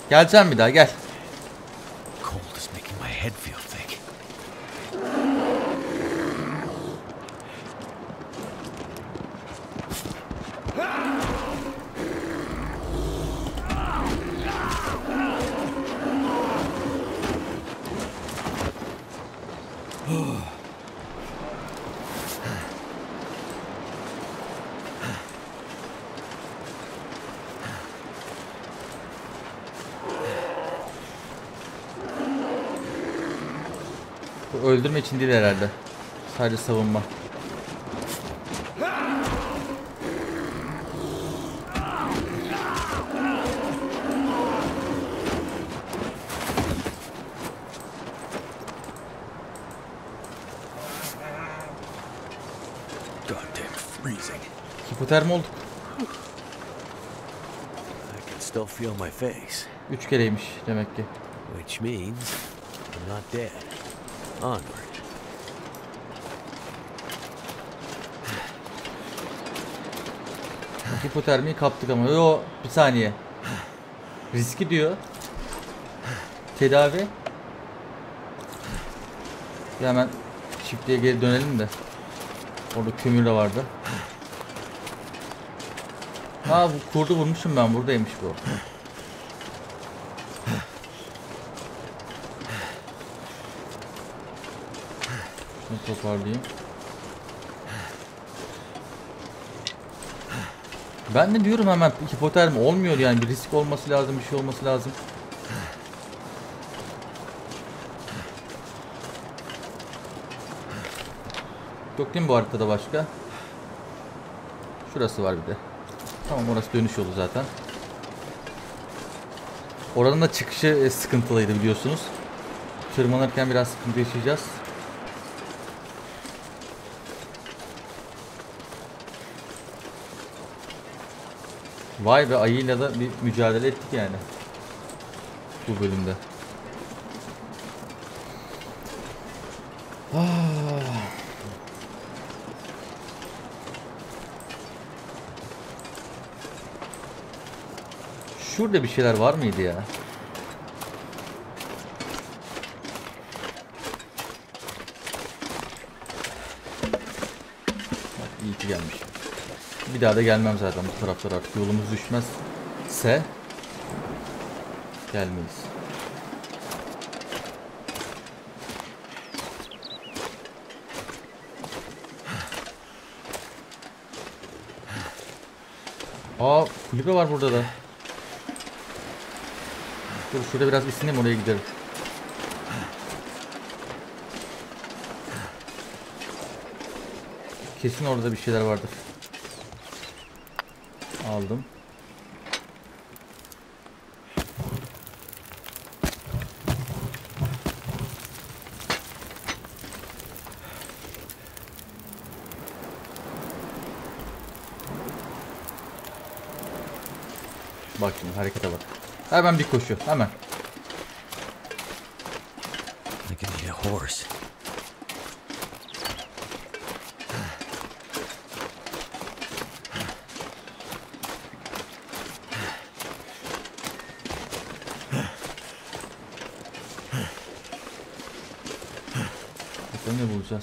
Geleceğim bir daha, gel. Cold is making my head feel thick. Bu öldürme için değil herhalde. Sadece savunma. Goddamn freezing. Hipotermi olduk. I can still feel my face. 3 kereymiş demek ki. Which means I'm not dead. Onward. Hipotermiyi kaptık ama. Yo, bir saniye. Riski diyor. Tedavi. Bir hemen çiftliğe geri dönelim de. Orada kömür de vardı. Ha, bu kurdu vurmuşum ben. Buradaymış bu. Şunu toparlayayım. Ben de diyorum hemen hipotermi olmuyor yani, bir risk olması lazım, bir şey olması lazım. Yok değil mi bu haritada başka? Şurası var bir de. Tamam, orası dönüş yolu zaten. Oranın da çıkışı sıkıntılıydı biliyorsunuz. Tırmanırken biraz sıkıntı yaşayacağız. Vay be, ayıyla da bir mücadele ettik yani. Bu bölümde. Şurada bir şeyler var mıydı ya? Bak, iyi ki gelmiş. Bir daha da gelmem zaten bu taraflara, artık yolumuz düşmezse gelmeyiz. Aa, kulübe var burada da. Dur, şurada biraz ısınayım, oraya giderim. Kesin orada bir şeyler vardır. Aldım. Bak şimdi harekete bak. Hemen bir koşu, hemen. I can need a horse. Bakalım ne bulacağız.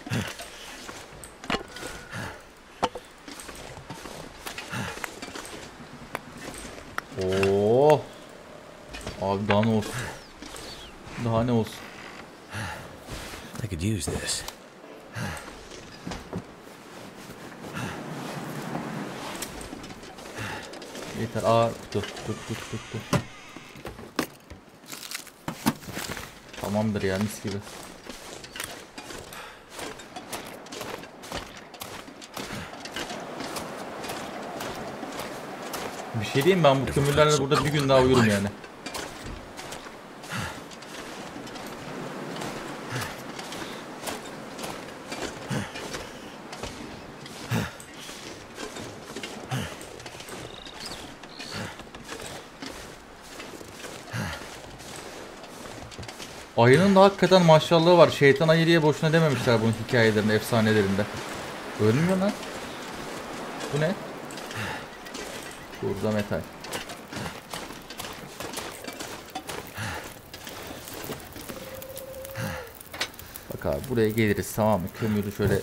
Oo. Abi daha ne olsun? Daha ne olsun? I could use this. Yeter. Aa, dur. Tamamdır ya, mis gibi. Bir şey diyeyim, ben bu kömürlerle burada bir gün daha uyurum yani. Ayının da hakikaten maşallahı var. Şeytan ayı diye boşuna dememişler bunun hikayelerinde, efsanelerinde. Ölmüyor lan. Bu ne? Burada metal. Bak abi buraya geliriz, tamam mı? Kömürü şöyle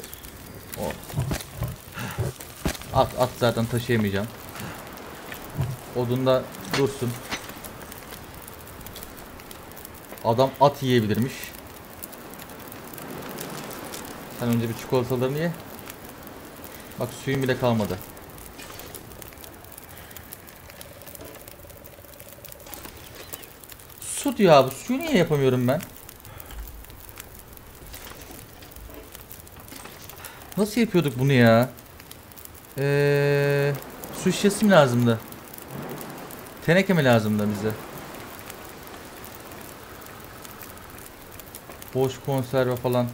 at zaten taşıyamayacağım. Odun da dursun. Adam at yiyebilirmiş. Sen önce bir çikolatalarını ye. Bak suyun bile kalmadı. Su diyor abi. Suyu niye yapamıyorum ben? Nasıl yapıyorduk bunu ya? Su şişesi mi lazımdı? Teneke mi lazımdı bize? Boş konserve falan.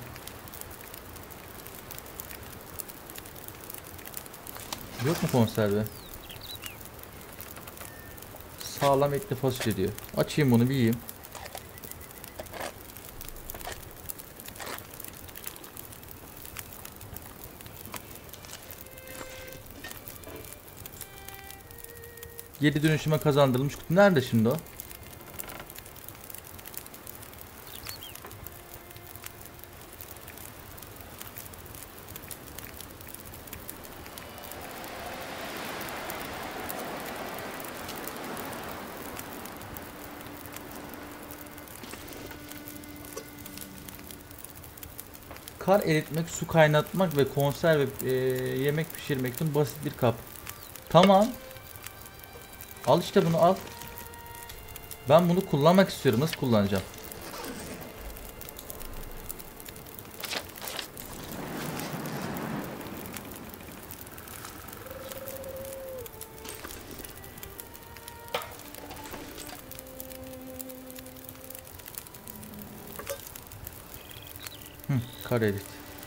Yok mu konserve? Sağlam etli fasulye diyor. Açayım bunu bir yiyeyim. Geri dönüşüme kazandırılmış kutu. Nerede şimdi o? Kar eritmek, su kaynatmak ve konserve yemek pişirmek için basit bir kap. Tamam. Al işte bunu al. Ben bunu kullanmak istiyorum. Nasıl kullanacağım? Kar erit.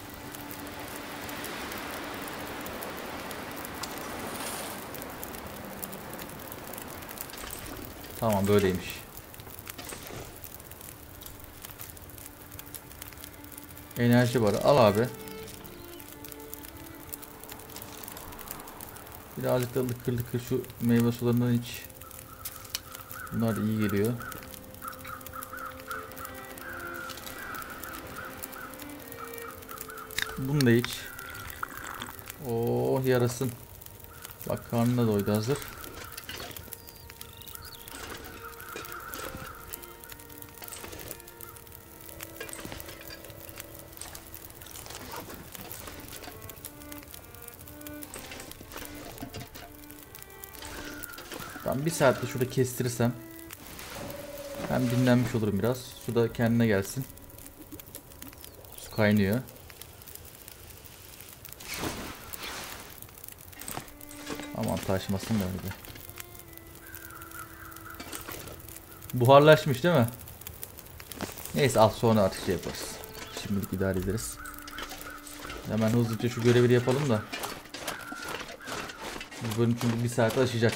Tamam böyleymiş. Enerji barı al abi. Birazcık da lıkır lıkır şu meyve sularından iç. Bunlar iyi geliyor. Bunu da iç. Oh yarasın. Bak karnına doydu hazır. Ben bir saatte şurada kestirirsem hem dinlenmiş olurum biraz. Su da kendine gelsin. Su kaynıyor. Aman taşmasın da öyle. Buharlaşmış değil mi? Neyse az sonra artık şey yaparız. Şimdilik idare ederiz. Hemen hızlıca şu görevi yapalım da. Bu bölüm çünkü bir saate aşacak.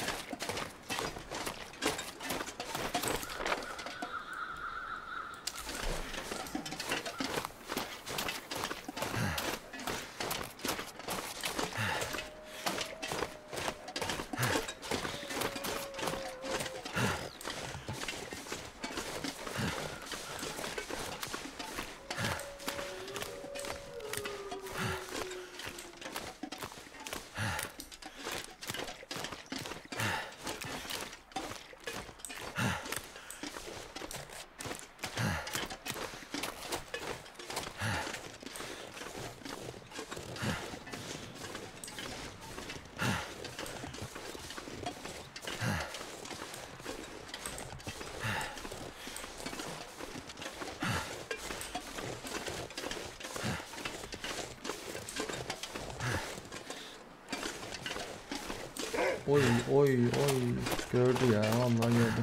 Oy oy oy gördü ya vallahi gördü.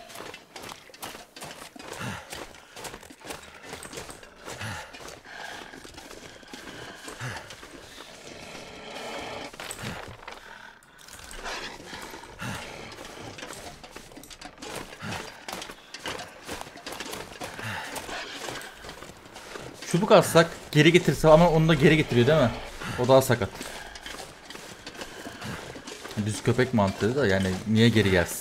Çubuk atsak geri getirse ama onu da geri getiriyor değil mi? O daha sakat. Düz köpek mantığı da yani niye geri gelsin?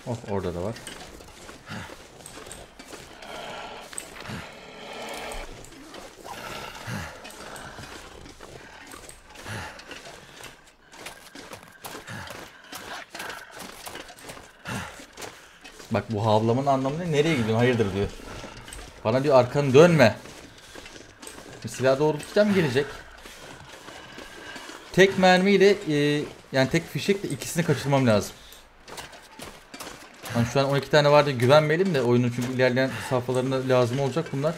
Oh, orada da var. Bak bu havlamanın anlamı ne? Nereye gidiyorsun? Hayırdır diyor. Bana diyor arkanı dönme. Silah doğrultacağım gelecek. Tek mermiyle yani tek fişekle ikisini kaçırmam lazım. Yani şu an 12 tane vardı, güvenmeyelim de oyunun, çünkü ilerleyen safhalarında lazım olacak bunlar.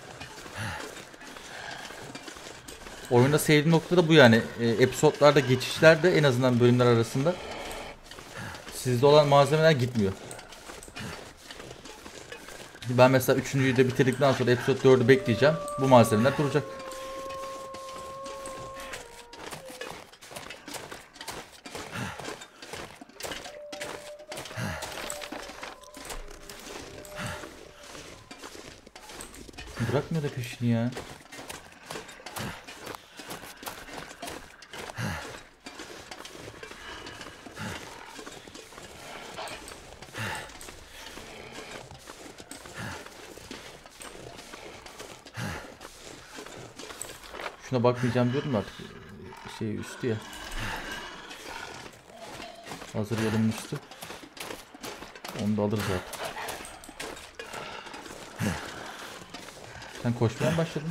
Oyunda sevdiğim nokta da bu yani. Episodlarda, geçişlerde, en azından bölümler arasında sizde olan malzemeler gitmiyor. Ben mesela 3.'yü de bitirdikten sonra episode 4'ü bekleyeceğim. Bu malzemeler duracak. Bırakmıyor da peşini ya. Şuna bakmayacağım diyorum artık. Şey üstü ya. Hazır yolun üstü. Onu da alırız zaten. Sen koşmaya mı başladın?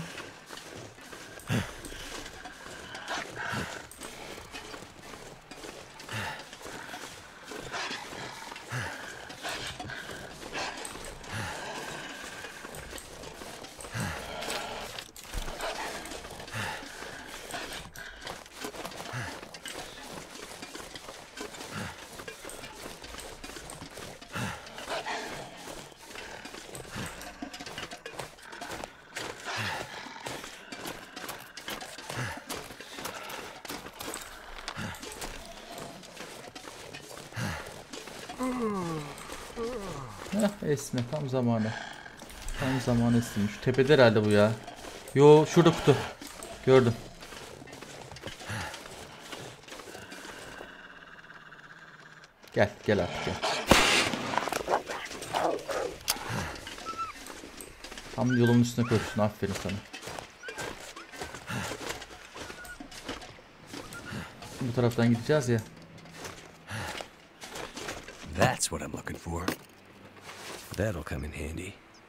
Heh, esne tam zamanı. Tam zamanı esnemiş. Şu tepede herhalde bu ya. Yo, şurada kutu. Gördüm. Gel gel artık gel. Tam yolun üstüne koştun, aferin sana. Bu taraftan gideceğiz ya. That's what I'm looking for. That'll come in handy.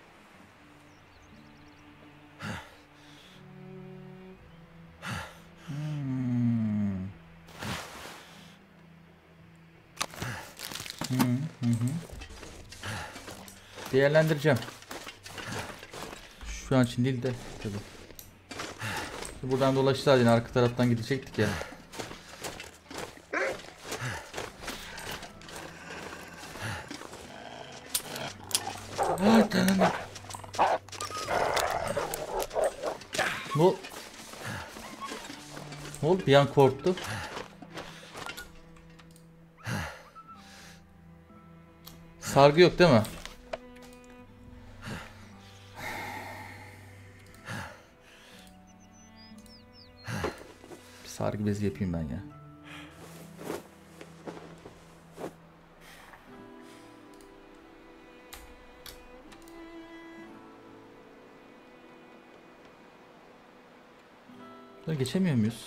Değerlendireceğim. Şu an için değil de tabii. Buradan dolaşacağız yine, arka taraftan gidecektik ya. Ne oldu? Bir an korktu. Sargı yok değil mi? Bir sargı bezi yapayım ben ya. Burada geçemiyor muyuz?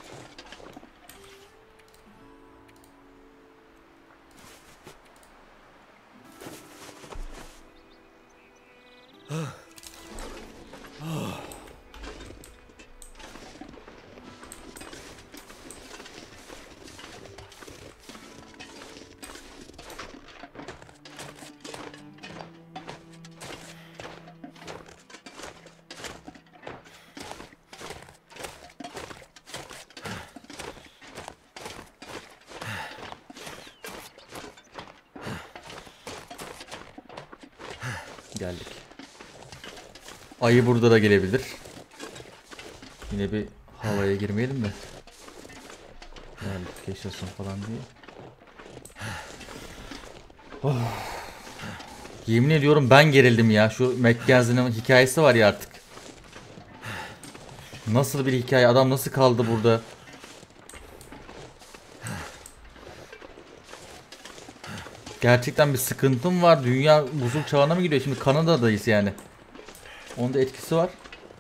Geldik. Ayı burada da gelebilir. Yine bir havaya girmeyelim de. Geldik yaşasın falan diye. Oh. Yemin ediyorum ben gerildim ya. Şu McKenzie'nin hikayesi var ya artık. Nasıl bir hikaye? Adam nasıl kaldı burada? Gerçekten bir sıkıntım var. Dünya buzul çağına mı gidiyor? Şimdi Kanada'dayız yani. Onun da etkisi var.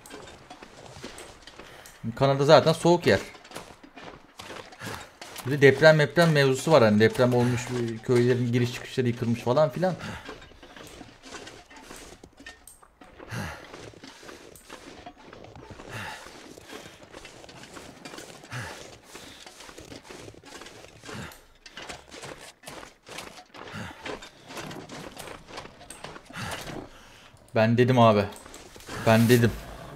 Kanada zaten soğuk yer. Bir de deprem mevzusu var, hani deprem olmuş, köylerin giriş çıkışları yıkılmış falan filan. Ben dedim abi. Ben dedim.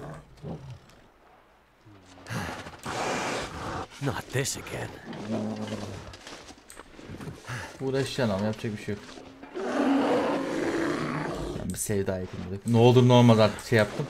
Not this again. Uğraşacaksın ama yapacak bir şey yok. Ben bir sevda ekledim. Ne olur ne olmaz artık şey yaptım.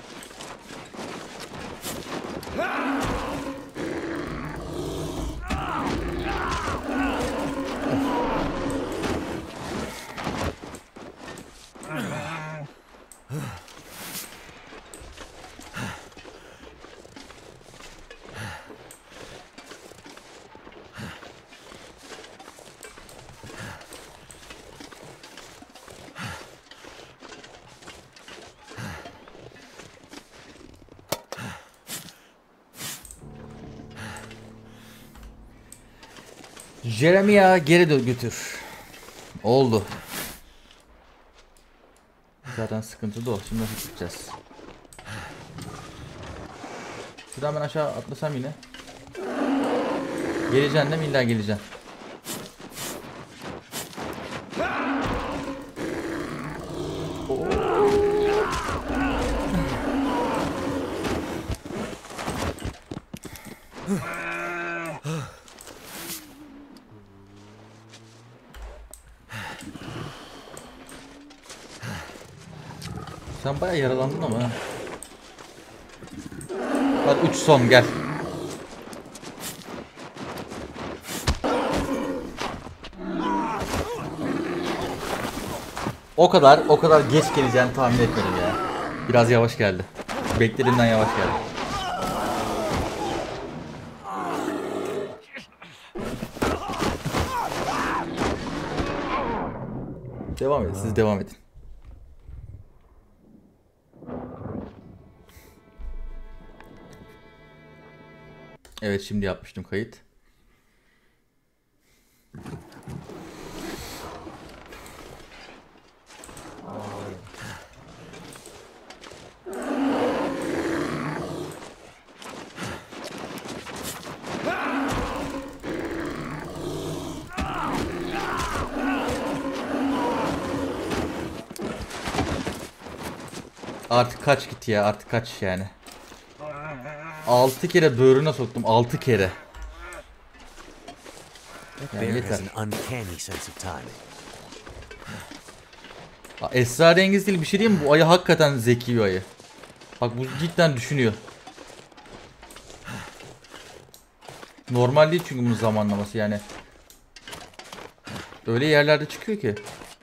Jeremiah geri götür. Oldu. Zaten sıkıntı da o. Şimdi nasıl gideceğiz? Şuradan ben aşağı atlasam yine. Geleceksin değil mi? İlla geleceksin. Sen bayağı yaralandın ama ha. Hadi 3 son gel. O kadar geç geleceğini tahmin etmedim ya. Biraz yavaş geldi. Beklediğimden yavaş geldi. Devam edin, siz devam edin. Evet, şimdi yapmıştım kayıt. Artık kaç git ya, artık kaç yani. 6 kere böğrüne soktum, 6 kere. Yani yeter. Esrarengiz değil, bir şey diyeyim mi? Bu ayı hakikaten zeki bir ayı. Bak, bu cidden düşünüyor. Normal değil çünkü bunun zamanlaması yani. Öyle yerlerde çıkıyor ki.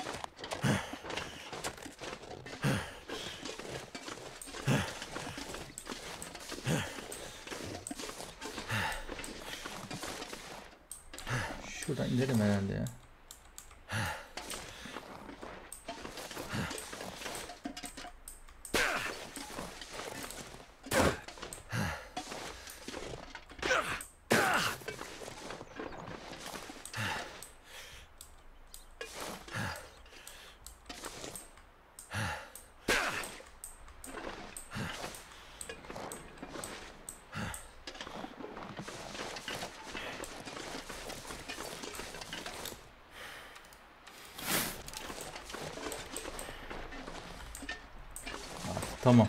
Şuradan inerim herhalde ya. Tamam.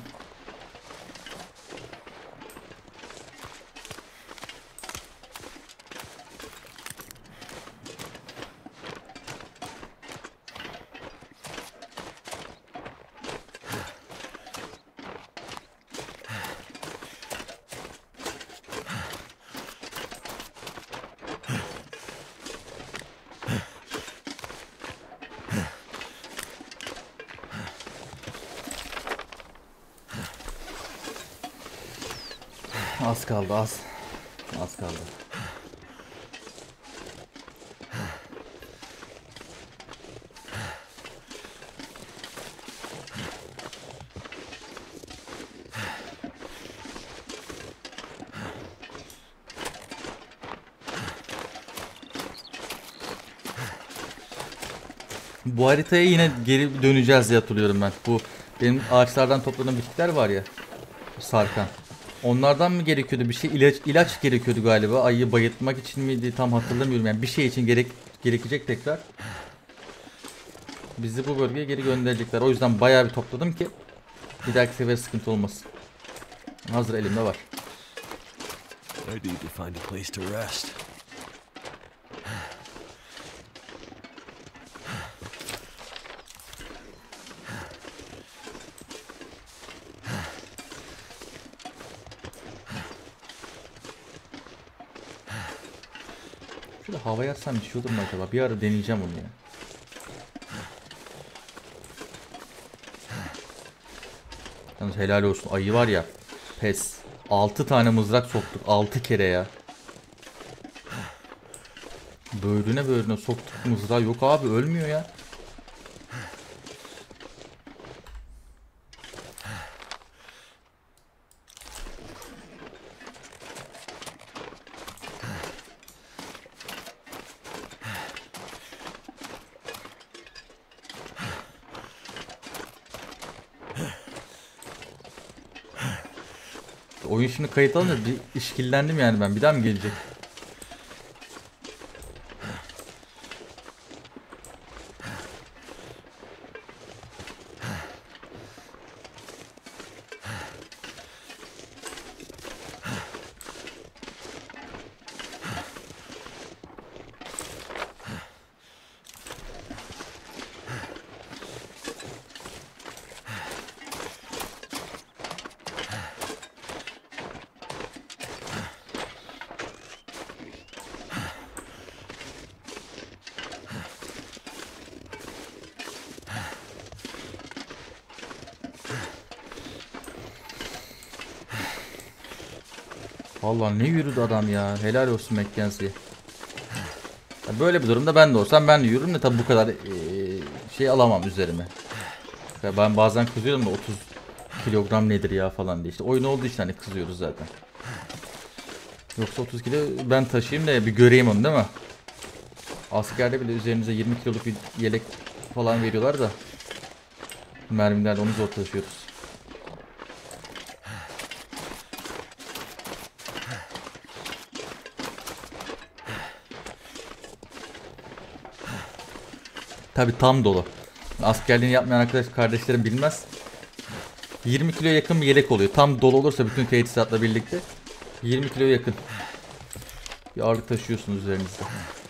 Az kaldı, az. Az kaldı. Bu haritaya yine geri döneceğiz diye hatırlıyorum ben. Bu benim ağaçlardan topladığım bitkiler var ya. Sarkan. Onlardan mı gerekiyordu bir şey? İlaç gerekiyordu galiba. Ayıyı bayıltmak için miydi? Tam hatırlamıyorum. Yani bir şey için gerekecek tekrar. Bizi bu bölgeye geri gönderecekler. O yüzden bayağı bir topladım ki bir dahaki sefer sıkıntı olmasın. Hazır elimde var. I need to find a place to rest. Şöyle havaya atsam bir şey olur mu acaba? Bir ara deneyeceğim onu ya. Yalnız helal olsun. Ayı var ya. Pes. 6 tane mızrak soktuk. 6 kere ya. Böğrüne soktuk mızrağı. Yok abi, ölmüyor ya. Oyun şimdi kayıt alınca bir işkillendim yani ben. Bir daha mı gelecek? Vallahi ne yürüdü adam ya. Helal olsun Mackenzie. Ya böyle bir durumda ben de olsam ben de yürürüm de tabi bu kadar şey alamam üzerime. Ya ben bazen kızıyorum da 30 kilogram nedir ya falan diye. İşte oyun olduğu için hani kızıyoruz zaten. Yoksa 30 kilo ben taşıyayım da bir göreyim onu, değil mi? Askerde bile üzerinize 20 kiloluk bir yelek falan veriyorlar da mermilerle onu zor taşıyoruz. Tabi tam dolu. Askerliğini yapmayan kardeşlerim bilmez. 20 kilo yakın bir yelek oluyor. Tam dolu olursa bütün teçhizatla birlikte 20 kilo yakın bir ağırlık taşıyorsunuz üzerinizde.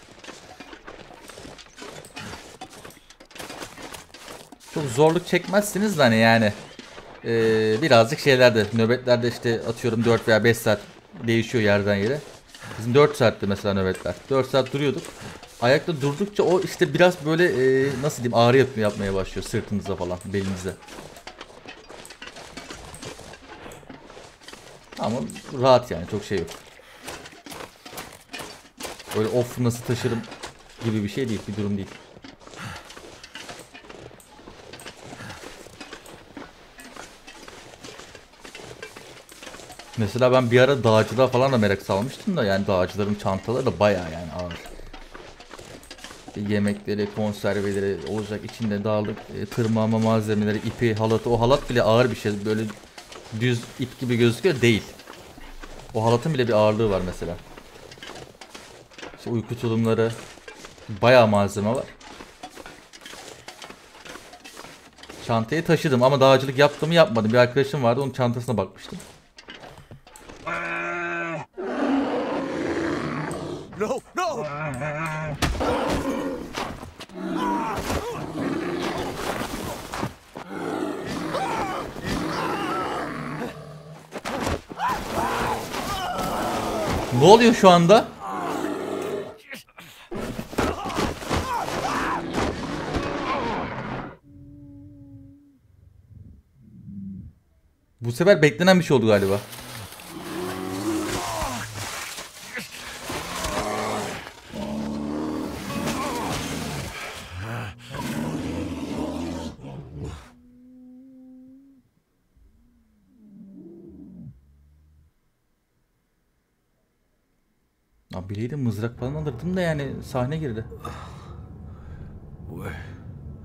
Çok zorluk çekmezsiniz de hani yani birazcık şeylerde, nöbetlerde işte atıyorum 4 veya 5 saat değişiyor yerden yere. Bizim 4 saatte mesela nöbetler. 4 saat duruyorduk. Ayakta durdukça o işte biraz böyle nasıl diyeyim, ağrı yapmaya başlıyor sırtınıza falan, belinize. Ama rahat yani, çok şey yok. Öyle of nasıl taşırım gibi bir şey değil, bir durum değil. Mesela ben bir ara dağcılığa falan da merak salmıştım da yani dağcıların çantaları da bayağı yani ağır. Yemekleri, konserveleri olacak, içinde dağlık, tırmanma malzemeleri, ipi, halatı. O halat bile ağır bir şey, böyle düz ip gibi gözüküyor değil. O halatın bile bir ağırlığı var mesela. İşte uyku tulumları, bayağı malzeme var. Çantayı taşıdım ama dağcılık yaptım mı yapmadım. Bir arkadaşım vardı, onun çantasına bakmıştım. No, no! Ne oluyor şu anda? Bu sefer beklenen bir şey oldu galiba. Abi bileydim mızrak falan alırdım da yani sahne girdi.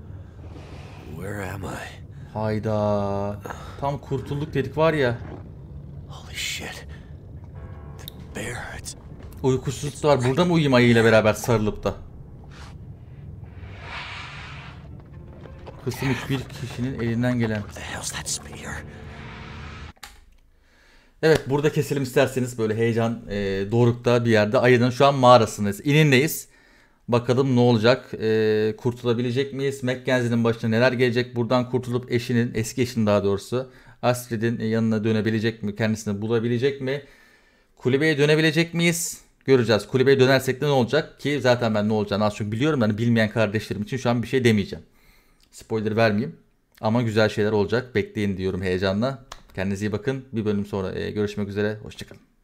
Where am I? Hayda. Tam kurtulduk dedik var ya. Holy shit. The bear, it's... Uykusuzluk da var. Burada mı uyuyayım ayıyla beraber sarılıp da? Kısım 3 bir kişinin elinden gelen. What the hell's that spear? Evet, burada keselim isterseniz, böyle heyecan dorukta bir yerde. Ayının şu an mağarasındayız. İnindeyiz. Bakalım ne olacak? Kurtulabilecek miyiz? Mackenzie'nin başına neler gelecek? Buradan kurtulup eşinin, eski eşinin daha doğrusu, Astrid'in yanına dönebilecek mi? Kendisini bulabilecek mi? Kulübeye dönebilecek miyiz? Göreceğiz. Kulübeye dönersek de ne olacak? Ki zaten ben ne olacağını az çok biliyorum. Yani bilmeyen kardeşlerim için şu an bir şey demeyeceğim. Spoiler vermeyeyim. Ama güzel şeyler olacak. Bekleyin diyorum heyecanla. Kendinize iyi bakın. Bir bölüm sonra görüşmek üzere. Hoşçakalın.